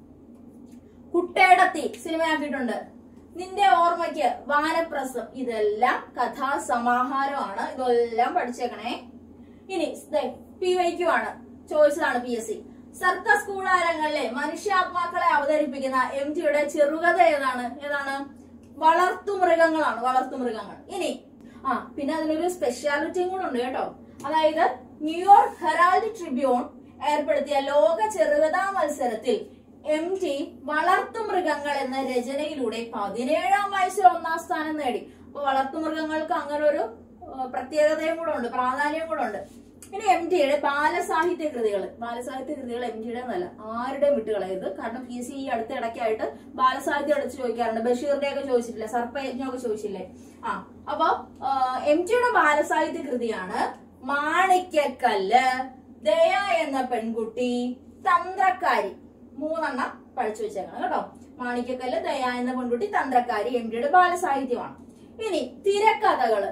കുട്ടേടത്തി സിനിമയാക്കിയിട്ടുണ്ട്. നിന്റെ ഓർമ്മയ്ക്ക്, വാനപ്രസ്ഥം, ഇതെല്ലാം കഥാസമാഹാരമാണ്. ഇതെല്ലാം പഠിച്ചേക്കണേ. ഇനി PYQ ആണ്, ചോദിച്ചതാണ് PSC. സർക്കസ് കൂടാരങ്ങളിലെ മനുഷ്യാത്മാക്കളെ അവതരിപ്പിക്കുന്ന MTയുടെ ചെറുകഥ ഏതാണ്? വളർത്തുമൃഗങ്ങളാണ്. വളർത്തുമൃഗങ്ങൾ. ഇനി പിന്നെ അതിനൊരു സ്പെഷ്യാലിറ്റിയും കൂടെ ഉണ്ട് കേട്ടോ. അതായത് ന്യൂയോർക്ക് ഹെറാൾഡ് ട്രിബ്യൂൺ ഏർപ്പെടുത്തിയ ലോക ചെറുകഥാ മത്സരത്തിൽ MT വളർത്തുമൃഗങ്ങൾ എന്ന രചനയിലൂടെ 17ാം വയസ്സിൽ 1ാം സ്ഥാനം നേടി. അപ്പൊ വളർത്തുമൃഗങ്ങൾക്ക് അങ്ങനെ ഒരു പ്രത്യേകതയും കൂടെ ഉണ്ട്, പ്രാധാന്യവും കൂടെ ഉണ്ട്. ഇനി MTയുടെ ബാലസാഹിത്യ കൃതികൾ MTയുടെ എന്നല്ല, ആരുടെയും വിട്ടുകളയത്. കാരണം PSC ഈ അടുത്ത ഇടയ്ക്കായിട്ട് ബാലസാഹിത്യം അടിച്ച് ചോദിക്കാറുണ്ട്. ബഷീറിന്റെ ഒക്കെ ചോദിച്ചിട്ടില്ല, സർപ്പയജ്ഞമൊക്കെ ചോദിച്ചില്ലേ. അപ്പൊ MTയുടെ ബാലസാഹിത്യ കൃതിയാണ് മാണിക്യക്കല്ല്, ദയ എന്ന പെൺകുട്ടി, തന്ത്രക്കാരി. 3 പഠിച്ചു വെച്ചേക്കണം കേട്ടോ. മാണിക്യക്കല്ല്, ദയ എന്ന പെൺകുട്ടി, തന്ത്രക്കാരി MTയുടെ ബാലസാഹിത്യമാണ്. ഇനി തിരക്കഥകള്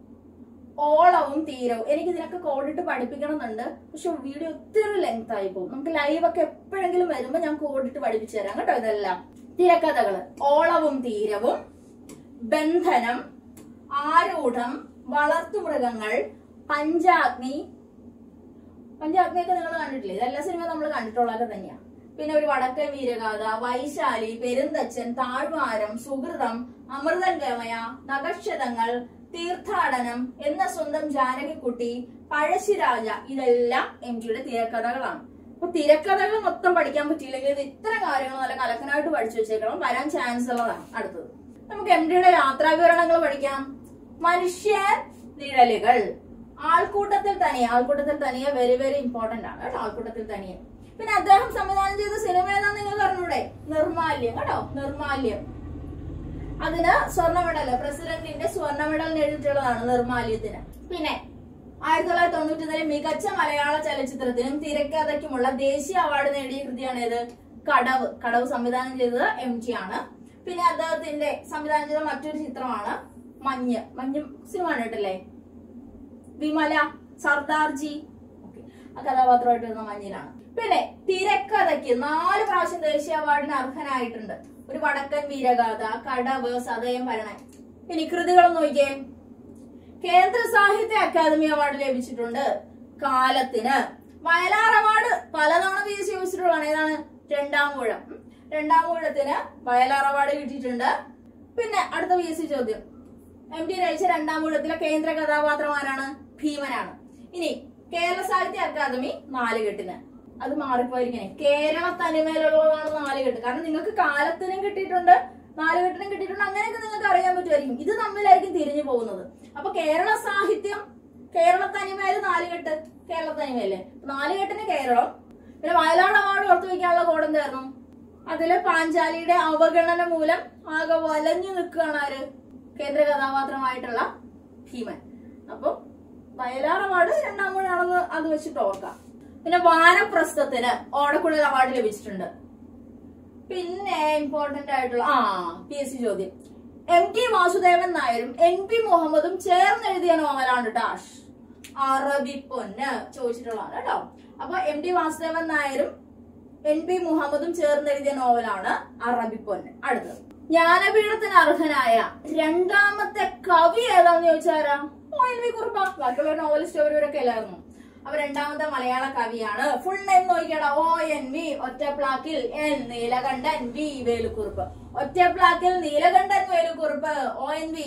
ഓളവും തീരവും. എനിക്ക് ഇതിനൊക്കെ കോഡിട്ട് പഠിപ്പിക്കണമെന്നുണ്ട്. പക്ഷെ വീഡിയോ ഒത്തിരി ലെങ്ത് ആയി പോകും. നമുക്ക് ലൈവ് ഒക്കെ എപ്പോഴെങ്കിലും വരുമ്പോ ഞാൻ കോഡിട്ട് പഠിപ്പിച്ചു തരാം കേട്ടോ. ഇതെല്ലാം തിരക്കഥകള് ഓളവും തീരവും, ബന്ധനം, ആരൂഢം, വളർത്തുമൃഗങ്ങൾ, പഞ്ചാഗ്നിയൊക്കെ നിങ്ങൾ കണ്ടിട്ടില്ലേ? ഇതെല്ലാ സിനിമ നമ്മൾ കണ്ടിട്ടുള്ളതൊക്കെ തന്നെയാണ്. പിന്നെ ഒരു വടക്കൻ വീരഗാഥ, വൈശാലി, പെരുന്തച്ചൻ, താഴ്വാരം, സുഹൃതം, അമൃതൻ ഗമയ, നഗക്ഷതങ്ങൾ, തീർത്ഥാടനം, എന്ന സ്വന്തം ജാനകിക്കുട്ടി, പഴശ്ശിരാജ, ഇതെല്ലാം MTയുടെ തിരക്കഥകളാണ്. അപ്പൊ തിരക്കഥകൾ മൊത്തം പഠിക്കാൻ പറ്റിയില്ലെങ്കിൽ ഇത് ഇത്തരം കാര്യങ്ങൾ നല്ല കലക്കനായിട്ട് പഠിച്ചു വെച്ചേക്കണം. വരാൻ ചാൻസ് ഉള്ളതാണ്. അടുത്തത് നമുക്ക് MTയുടെ യാത്രാവിവരണങ്ങൾ പഠിക്കാം. മനുഷ്യ നിഴലുകൾ, ആൾക്കൂട്ടത്തിൽ തനിയെ വെരി വെരി ഇമ്പോർട്ടന്റ് ആണ് കേട്ടോ. ആൾക്കൂട്ടത്തിൽ തനിയെ. പിന്നെ അദ്ദേഹം സംവിധാനം ചെയ്ത സിനിമ ഏതാന്ന് നിങ്ങൾ പറഞ്ഞൂടെ? നിർമാല്യം കേട്ടോ. നിർമാല്യം. അതിന് സ്വർണ്ണ മെഡൽ, പ്രസിഡന്റിന്റെ സ്വർണ്ണ മെഡൽ നേടിയിട്ടുള്ളതാണ് നിർമാല്യത്തിന്. പിന്നെ 1999 മികച്ച മലയാള ചലച്ചിത്രത്തിനും തിരക്കഥയ്ക്കുമുള്ള ദേശീയ അവാർഡ് നേടിയ കൃതിയാണ് ഏത്? കടവ് സംവിധാനം ചെയ്തത് MT ആണ്. പിന്നെ അദ്ദേഹത്തിന്റെ സംവിധാനം ചെയ്ത മറ്റൊരു ചിത്രമാണ് മഞ്ഞ് സിനിമ കണ്ടിട്ടില്ലേ? വിമല, സർദാർജി, ആ കഥാപാത്രമായിട്ട് വരുന്ന മഞ്ഞിലാണ്. പിന്നെ തിരക്കഥയ്ക്ക് 4 പ്രാവശ്യം ദേശീയ അവാർഡിന് അർഹനായിട്ടുണ്ട്. ഒരു വടക്കൻ വീരഗാഥ, കടവ്, സതയം, ഭരണൻ. ഇനി കൃതികൾ നോക്കിയേ. കേന്ദ്ര സാഹിത്യ അക്കാദമി അവാർഡ് ലഭിച്ചിട്ടുണ്ട് കാലത്തിന്. വയലാർ അവാർഡ് പലതവണ PSC ചോദിച്ചിട്ടുള്ളതാണ്. ഏതാണ്? രണ്ടാം ഊഴത്തിന് വയലാർ അവാർഡ് കിട്ടിയിട്ടുണ്ട്. പിന്നെ അടുത്ത PSC ചോദ്യം, MT രചിച്ച രണ്ടാം ഊഴത്തിലെ കേന്ദ്ര കഥാപാത്രം ആരാണ്? ഭീമനാണ്. ഇനി കേരള സാഹിത്യ അക്കാദമി 4 കെട്ടിന്. അത് മാറിപ്പോയിരിക്കണേ. കേരള തനിമയിലുള്ളതാണ് 4 കെട്ട്. കാരണം നിങ്ങൾക്ക് കാലത്തിനും കിട്ടിയിട്ടുണ്ട്, 4 കെട്ടിനും കിട്ടിയിട്ടുണ്ട്. അങ്ങനെയൊക്കെ നിങ്ങൾക്ക് അറിയാൻ പറ്റുമായിരിക്കും. ഇത് തമ്മിലായിരിക്കും തിരിഞ്ഞു പോകുന്നത്. അപ്പൊ കേരള സാഹിത്യം കേരളത്തനിമയില് നാലുകെട്ട്, കേരളത്തനിമയല്ലേ, നാലുകെട്ടിന് കേരളം. പിന്നെ വയലാർ അവാർഡ് ഓർത്തു വെക്കാനുള്ള കോഡ് എന്തായിരുന്നു? അതില് പാഞ്ചാലിയുടെ അവഗണന മൂലം ആകെ വലഞ്ഞു നിൽക്കുകയാണ് ആര്? കേന്ദ്ര കഥാപാത്രമായിട്ടുള്ള ഭീമൻ. അപ്പൊ വയലാർ അവാർഡ് രണ്ടാം മൂഴാണെന്ന് അത് വെച്ചിട്ട് ഓർക്കാം. പിന്നെ വാനപ്രസ്ഥത്തിന് ഓടക്കുഴൽ അവാർഡ് ലഭിച്ചിട്ടുണ്ട്. പിന്നെ ഇമ്പോർട്ടന്റ് ആയിട്ടുള്ള PSC ചോദ്യം, MT വാസുദേവൻ നായരും NP മുഹമ്മദും ചേർന്ന് എഴുതിയ നോവലാണ് ഡാഷ്. അറബിപ്പൊന്ന് ചോദിച്ചിട്ടുള്ളതാണ് കേട്ടോ. അപ്പൊ MT വാസുദേവൻ നായരും NP മുഹമ്മദും ചേർന്ന് എഴുതിയ നോവലാണ് അറബിപ്പൊന്ന്. അടുത്തത്, ജ്ഞാനപീഠത്തിന് അർഹനായ രണ്ടാമത്തെ കവി ഏതാന്ന് ചോദിച്ചാരാ? ONV കുറുപ്പ. ബാക്കിയുള്ള നോവലിസ്റ്റ് അവരവരൊക്കെ അല്ലായിരുന്നു. അപ്പൊ രണ്ടാമത്തെ മലയാള കവിയാണ്. ഫുൾ നെയിം നോക്കിയാടാ, ONV Ottaplakkil N Neelakandan V Velukkurup. Ottaplakkil Neelakandan Velukkurup, ONV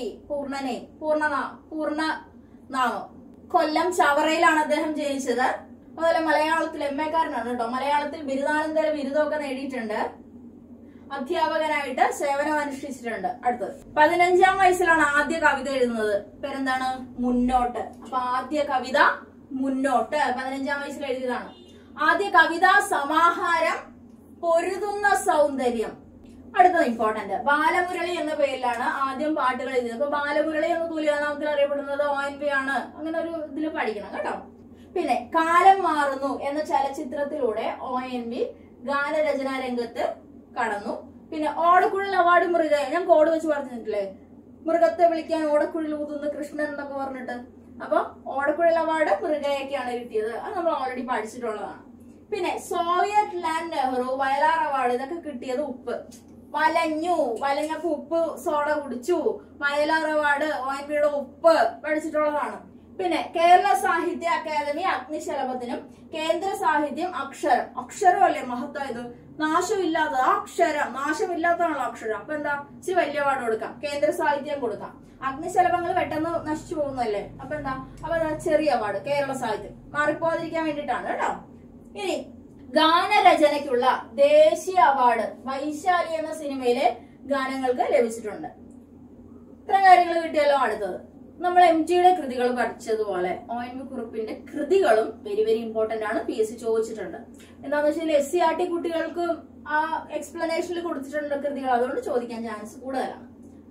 പൂർണ്ണനാമം. കൊല്ലം ചവറയിലാണ് അദ്ദേഹം ജനിച്ചത്. അതുപോലെ മലയാളത്തിൽ MA കാരനാണ് കേട്ടോ. മലയാളത്തിൽ ബിരുദാനന്തര ബിരുദമൊക്കെ നേടിയിട്ടുണ്ട്. അധ്യാപകനായിട്ട് സേവനം അനുഷ്ഠിച്ചിട്ടുണ്ട്. അടുത്തത്, 15-ാം വയസ്സിലാണ് ആദ്യ കവിത എഴുതുന്നത്. പേരെന്താണ്? മുന്നോട്ട്. അപ്പൊ ആദ്യ കവിത മുന്നോട്ട് 15-ാം വയസ്സിൽ എഴുതിയതാണ്. ആദ്യ കവിതാ സമാഹാരം പൊരുതുന്ന സൗന്ദര്യം. അടുത്തത് ഇമ്പോർട്ടന്റ്, ബാലമുരളി എന്ന പേരിലാണ് ആദ്യം പാട്ടുകൾ എഴുതിയത്. അപ്പൊ ബാലമുരളി എന്ന തൂലികാനാമത്തിൽ അറിയപ്പെടുന്നത് ONV ആണ്. അങ്ങനെ ഒരു ഇതിൽ പഠിക്കണം കേട്ടോ. പിന്നെ കാലം മാറുന്നു എന്ന ചലച്ചിത്രത്തിലൂടെ ONV ഗാനരചനാ രംഗത്ത് കടന്നു. പിന്നെ ഓടക്കുഴൽ അവാർഡ് മൃഗയെ, ഞാൻ കോഡ് വെച്ച് പറഞ്ഞിട്ടില്ലേ, മൃഗത്തെ വിളിക്കാൻ ഓടക്കുഴൽ ഊതുന്ന കൃഷ്ണൻ എന്നൊക്കെ പറഞ്ഞിട്ട്. അപ്പൊ ഓടക്കുഴൽ അവാർഡ് മൃഗയൊക്കെയാണ് കിട്ടിയത്. അത് നമ്മൾ ഓൾറെഡി പഠിച്ചിട്ടുള്ളതാണ്. പിന്നെ Soviet land Nehru Vayalar award ഇതൊക്കെ കിട്ടിയത് ഉപ്പ്. വലഞ്ഞപ്പോ ഉപ്പ് സോഡ കുടിച്ചു. വയലാർ അവാർഡ് ONVയുടെ ഉപ്പ് പഠിച്ചിട്ടുള്ളതാണ്. പിന്നെ കേരള സാഹിത്യ അക്കാദമി അഗ്നിശലഭത്തിനും കേന്ദ്ര സാഹിത്യം അക്ഷരം അല്ലേ മഹത്തായത്, നാശമില്ലാത്ത അക്ഷരം, നാശമില്ലാത്തതാണല്ലോ അക്ഷരം. അപ്പൊ എന്താ, ഇച്ചിരി വലിയ അവാർഡ് കൊടുക്കാം, കേന്ദ്ര സാഹിത്യം കൊടുക്കാം. അഗ്നിശലഭങ്ങൾ പെട്ടെന്ന് നശിച്ചു പോകുന്നല്ലേ, അപ്പൊ എന്താ, അപ്പൊ ചെറിയ അവാർഡ് കേരള സാഹിത്യം, മാറിപ്പോകാതിരിക്കാൻ വേണ്ടിയിട്ടാണ് കേട്ടോ. ഇനി ഗാനരചനയ്ക്കുള്ള ദേശീയ അവാർഡ് വൈശാലി എന്ന സിനിമയിലെ ഗാനങ്ങൾക്ക് ലഭിച്ചിട്ടുണ്ട്. ഇത്രയും കാര്യങ്ങൾ കിട്ടിയല്ലോ. അടുത്തത്, നമ്മൾ MTയുടെ കൃതികൾ പഠിച്ചതുപോലെ ONV കുറുപ്പിന്റെ കൃതികളും വെരി വെരി ഇമ്പോർട്ടന്റ് ആണ്. PSC ചോദിച്ചിട്ടുണ്ട്. എന്താണെന്ന് വെച്ചാൽ SCRT കുട്ടികൾക്ക് ആ എക്സ്പ്ലനേഷനിൽ കൊടുത്തിട്ടുണ്ട് കൃതികൾ, അതുകൊണ്ട് ചോദിക്കാൻ ചാൻസ് കൂടുതലാണ്.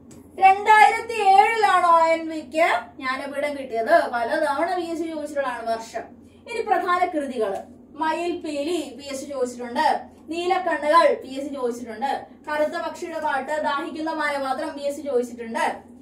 2007 ONVക്ക് ജ്ഞാനപീഠം കിട്ടിയത്. പലതവണ PSC ചോദിച്ചിട്ടുള്ളതാണ് വർഷം. ഇനി പ്രധാന കൃതികള്, മയിൽപീലി PSC ചോദിച്ചിട്ടുണ്ട്. നീലക്കണ്ണുകൾ PSC ചോദിച്ചിട്ടുണ്ട്. കറുത്ത പക്ഷിയുടെ പാട്ട്, ദാഹിക്കുന്ന മാനപാത്രം PSC ചോദിച്ചിട്ടുണ്ട്.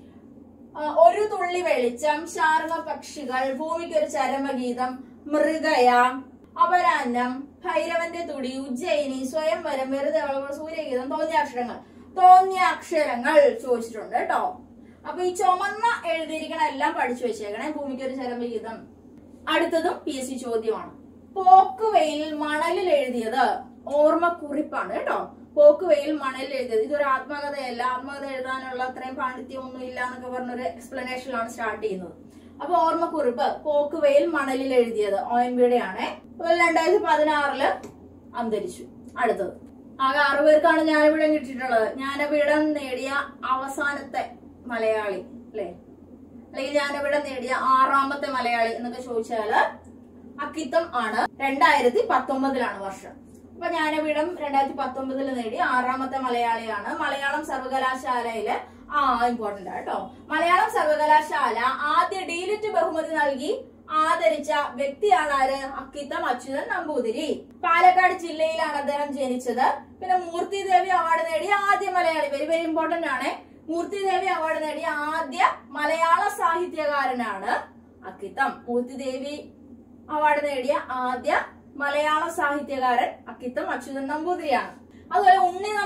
ഒരു തുള്ളി വെളിച്ചം, ശാർവ പക്ഷികൾ, ഭൂമിക്കൊരു ചരമഗീതം, മൃഗയ, അപരാന്നം, ഭൈരവന്റെ തുടി, ഉജ്ജയിനി, സ്വയംവരം, വെറുതെ സൂര്യഗീതം, തോന്നിയ അക്ഷരങ്ങൾ ചോദിച്ചിട്ടുണ്ട് കേട്ടോ. അപ്പൊ ഈ ചുമന്ന എഴുതിയിരിക്കണ എല്ലാം പഠിച്ചു വെച്ചേക്കണേ. ഭൂമിക്കൊരു ചരമഗീതം. അടുത്തതും PSC ചോദ്യമാണ്. പോക്കുവെയിൽ മണലിൽ എഴുതിയത് ഓർമ്മക്കുറിപ്പാണ് കേട്ടോ. പോക്കുവെയിൽ മണലിൽ എഴുതിയത്. ഇതൊരു ആത്മകഥയല്ല. ആത്മകഥ എഴുതാനുള്ള അത്രയും പാണ്ഡിത്യം ഒന്നും ഇല്ല എന്നൊക്കെ പറഞ്ഞൊരു എക്സ്പ്ലനേഷനിലാണ് സ്റ്റാർട്ട് ചെയ്യുന്നത്. അപ്പൊ ഓർമ്മക്കുറിപ്പ് പോക്കുവെയിൽ മണലിൽ എഴുതിയത് ONVയുടെ ആണ്. 2016 അന്തരിച്ചു. അടുത്തത്, ആകെ 6 പേർക്കാണ് ജ്ഞാനപീഠം കിട്ടിയിട്ടുള്ളത്. ജ്ഞാനപീഠം നേടിയ അവസാനത്തെ മലയാളി അല്ലെ, അല്ലെങ്കിൽ ജ്ഞാനപീഠം നേടിയ 6ാമത്തെ മലയാളി എന്നൊക്കെ ചോദിച്ചാല് അക്കിത്തം ആണ്. 2019 വർഷം. അപ്പൊ ജ്ഞാനപീഠം 2019 നേടി 6ാമത്തെ മലയാളിയാണ്. മലയാളം സർവകലാശാലയില് ഇമ്പോർട്ടന്റ് ആട്ടോ. മലയാളം സർവകലാശാല ആദ്യ ഡീലിറ്റ് ബഹുമതി നൽകി ആദരിച്ച വ്യക്തിയാണ് ആര്? അക്കിത്തം അച്യുതൻ നമ്പൂതിരി. പാലക്കാട് ജില്ലയിലാണ് അദ്ദേഹം ജനിച്ചത്. പിന്നെ മൂർത്തി ദേവി അവാർഡ് നേടിയ ആദ്യ മലയാളി, വെരി വെരി ഇമ്പോർട്ടന്റ് ആണ്. മൂർത്തി ദേവി അവാർഡ് നേടിയ ആദ്യ മലയാള സാഹിത്യകാരനാണ് അക്കിത്തം. മൂർത്തി ദേവി അവാർഡ് നേടിയ ആദ്യ മലയാള സാഹിത്യകാരൻ അക്കിത്തം അച്യുതൻ നമ്പൂതിരിയാണ്. അതുപോലെ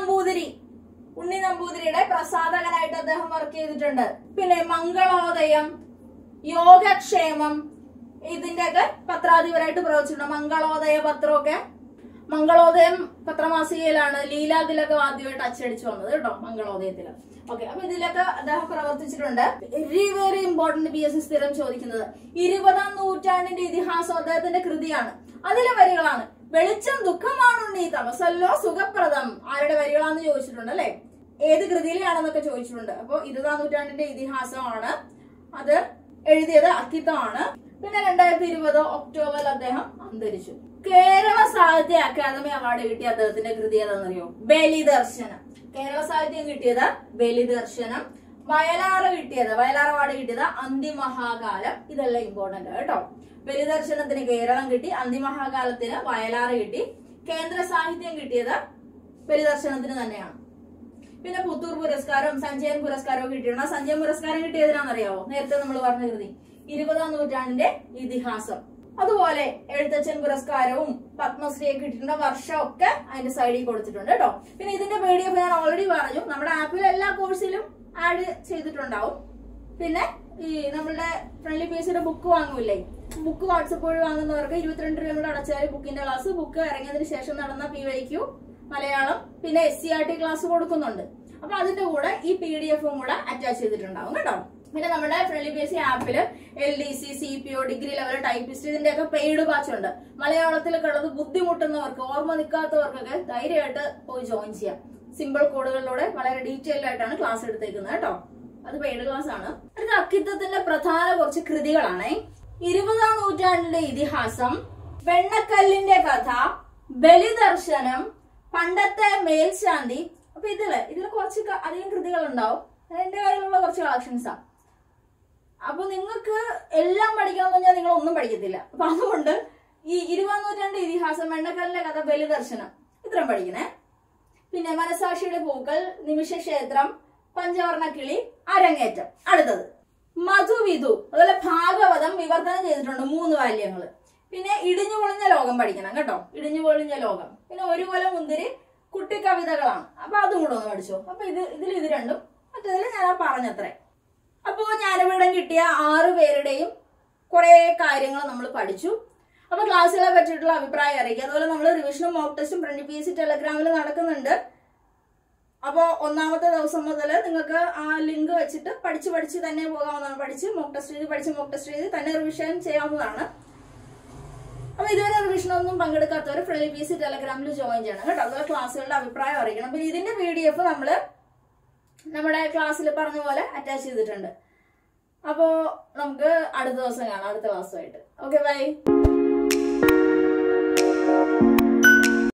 ഉണ്ണി നമ്പൂതിരിയുടെ പ്രസാധകനായിട്ട് അദ്ദേഹം വർക്ക് ചെയ്തിട്ടുണ്ട്. പിന്നെ മംഗളോദയം, യോഗക്ഷേമം ഇതിന്റെയൊക്കെ പത്രാധിപരായിട്ട് പ്രവർത്തിച്ചിട്ടുണ്ട്. മംഗളോദയ പത്രമൊക്കെ, മംഗളോദയം പത്രമാസികയിലാണ് ലീലാതിലൊക്കെ ആദ്യമായിട്ട് അച്ചടിച്ചു വന്നത് കേട്ടോ, മംഗളോദയത്തില്. ഓക്കെ, അപ്പൊ ഇതിലൊക്കെ അദ്ദേഹം പ്രവർത്തിച്ചിട്ടുണ്ട്. വെരി വെരി ഇമ്പോർട്ടന്റ് PSC സ്ഥിരം ചോദിക്കുന്നത് 20ാം നൂറ്റാണ്ടിന്റെ ഇതിഹാസം അദ്ദേഹത്തിന്റെ കൃതിയാണ്. അതിലെ വരികളാണ് വെളിച്ചം ദുഃഖമാണുണ്ണി തമസല്ലോ സുഖപ്രദം. ആരുടെ വരികളാന്ന് ചോദിച്ചിട്ടുണ്ട് അല്ലെ, ഏത് കൃതിയിലാണെന്നൊക്കെ ചോദിച്ചിട്ടുണ്ട്. അപ്പൊ 20ാം നൂറ്റാണ്ടിന്റെ ഇതിഹാസമാണ്. അത് എഴുതിയത് അക്കിത്തമാണ്. പിന്നെ 2020 ഒക്ടോബറിൽ അദ്ദേഹം അന്തരിച്ചു. കേരള സാഹിത്യ അക്കാദമി അവാർഡ് കിട്ടിയ അദ്ദേഹത്തിന്റെ കൃതി ഏതാണെന്നറിയോ? ബലിദർശനം. കേരള സാഹിത്യം കിട്ടിയത് ബലിദർശനം. വയലാർ അവാർഡ് കിട്ടിയത് അന്തിമഹാകാലം. ഇതെല്ലാം ഇമ്പോർട്ടന്റ് കേട്ടോ. ബലിദർശനത്തിന് കേരളം കിട്ടി, അന്തിമഹാകാലത്തിന് വയലാർ കിട്ടി. കേന്ദ്ര സാഹിത്യം കിട്ടിയത് ബലിദർശനത്തിന് തന്നെയാണ്. പിന്നെ പുത്തൂർ പുരസ്കാരവും സഞ്ജയൻ പുരസ്കാരവും കിട്ടിയിട്ടുണ്ട്. സഞ്ജയൻ പുരസ്കാരം കിട്ടിയതിനാണെന്നറിയാവോ? നേരത്തെ നമ്മൾ പറഞ്ഞ കൃതി 20-ാം നൂറ്റാണ്ടിന്റെ ഇതിഹാസം. അതുപോലെ എഴുത്തച്ഛൻ പുരസ്കാരവും പത്മശ്രീയൊക്കെ കിട്ടിയിട്ടുള്ള വർഷമൊക്കെ അതിന്റെ സൈഡിൽ കൊടുത്തിട്ടുണ്ട് കേട്ടോ. പിന്നെ ഇതിന്റെ PDF ഞാൻ ഓൾറെഡി പറഞ്ഞു, നമ്മുടെ ആപ്പിൽ എല്ലാ കോഴ്സിലും ആഡ് ചെയ്തിട്ടുണ്ടാവും. പിന്നെ ഈ നമ്മളുടെ ഫ്രണ്ട്ലി പേസിന്റെ ബുക്ക് വാങ്ങൂല്ലേ, ബുക്ക് വാട്സപ്പ് വഴി വാങ്ങുന്നവർക്ക് 22 രൂപ കൂടെ അടച്ചാൽ ബുക്കിന്റെ ക്ലാസ്, ബുക്ക് ഇറങ്ങിയതിന് ശേഷം നടന്ന PYQ മലയാളം പിന്നെ SCRT ക്ലാസ് കൊടുക്കുന്നുണ്ട്. അപ്പൊ അതിന്റെ കൂടെ ഈ PDF-ഉം കൂടെ അറ്റാച്ച് ചെയ്തിട്ടുണ്ടാവും കേട്ടോ. പിന്നെ നമ്മുടെ ഫ്രണ്ട്ലി പേസി ആപ്പില് LDC, CPO, degree level, typist ഇതിന്റെയൊക്കെ പെയ്ഡ് ബാച്ച് ഉണ്ട്. മലയാളത്തിലൊക്കെ ഉള്ളത് ബുദ്ധിമുട്ടുന്നവർക്ക്, ഓർമ്മ നിൽക്കാത്തവർക്കൊക്കെ ധൈര്യമായിട്ട് പോയി ജോയിൻ ചെയ്യാം. സിമ്പിൾ കോഡുകളിലൂടെ വളരെ ഡീറ്റെയിൽഡ് ആയിട്ടാണ് ക്ലാസ് എടുത്തേക്കുന്നത് കേട്ടോ. അത് പെയ്ഡ് ക്ലാസ് ആണ്. അടുത്ത അക്കിത്തത്തിന്റെ പ്രധാന കുറച്ച് കൃതികളാണ്. 20-ാം നൂറ്റാണ്ടിന്റെ ഇതിഹാസം, വെണ്ണക്കല്ലിന്റെ കഥ, ബലിദർശനം, പണ്ടത്തെ മേൽശാന്തി. അപ്പൊ ഇതില് കുറച്ച് അധികം കൃതികൾ ഉണ്ടാവും. എന്റെ കയ്യിലുള്ള കുറച്ച് കളക്ഷൻസാ. അപ്പൊ നിങ്ങൾക്ക് എല്ലാം പഠിക്കാന്ന് പറഞ്ഞാൽ നിങ്ങൾ ഒന്നും പഠിക്കത്തില്ല. അപ്പൊ അതുകൊണ്ട് ഈ 20-ാം നൂറ്റാണ്ട് ഇതിഹാസം, വെണ്ണക്കല്ലിന്റെ കഥ, ബലിദർശനം ഇത്രയും പഠിക്കണേ. പിന്നെ മനസാക്ഷിയുടെ പൂക്കൾ, നിമിഷക്ഷേത്രം, പഞ്ചവർണ്ണക്കിളി, അരങ്ങേറ്റം. അടുത്തത് മധുവിധു, അതുപോലെ ഭാഗവതം വിവർത്തനം ചെയ്തിട്ടുണ്ട് 3 വാല്യങ്ങള്. പിന്നെ ഇടിഞ്ഞു പൊളിഞ്ഞ ലോകം പഠിക്കണം കേട്ടോ. ഇടിഞ്ഞു പൊളിഞ്ഞ ലോകം. പിന്നെ ഒരു കൊല മുന്തിരി കുട്ടിക്കവിതകളാണ്. അപ്പൊ അതും കൂടെ ഒന്ന് പഠിച്ചോ. അപ്പൊ ഇത് രണ്ടും മറ്റേതിൽ ഞാൻ പറഞ്ഞത്രേ. അപ്പോ ജ്ഞാനപീഠം കിട്ടിയ 6 പേരുടെയും കുറെ കാര്യങ്ങൾ നമ്മൾ പഠിച്ചു. അപ്പൊ ക്ലാസ്സുകളെ പറ്റിയിട്ടുള്ള അഭിപ്രായം അറിയിക്കുക. അതുപോലെ നമ്മൾ റിവിഷനും മോക്ക് ടെസ്റ്റും ഫ്രണ്ട് PSC ടെലഗ്രാമിൽ നടക്കുന്നുണ്ട്. അപ്പോ 1-ാമത്തെ ദിവസം മുതൽ നിങ്ങൾക്ക് ആ ലിങ്ക് വെച്ചിട്ട് പഠിച്ച് തന്നെ പോകാവുന്നതാണ്. പഠിച്ച് മോക്ക് ടെസ്റ്റ് ചെയ്ത് തന്നെ റിവിഷൻ ചെയ്യാവുന്നതാണ്. അപ്പൊ ഇതുവരെ റിവിഷനൊന്നും പങ്കെടുക്കാത്തവർ ഫ്രണ്ട് PSC ടെലഗ്രാമിൽ ജോയിൻ ചെയ്യണം കേട്ടോ. അതുപോലെ ക്ലാസ്സുകളുടെ അഭിപ്രായം അറിയിക്കണം. പിന്നെ ഇതിന്റെ PDF നമ്മള് നമ്മുടെ ക്ലാസ്സിൽ പറഞ്ഞ പോലെ അറ്റാച്ച് ചെയ്തിട്ടുണ്ട്. അപ്പോ നമുക്ക് അടുത്ത ദിവസം കാണാം, അടുത്ത ക്ലാസ്സുമായിട്ട്. Okay, by.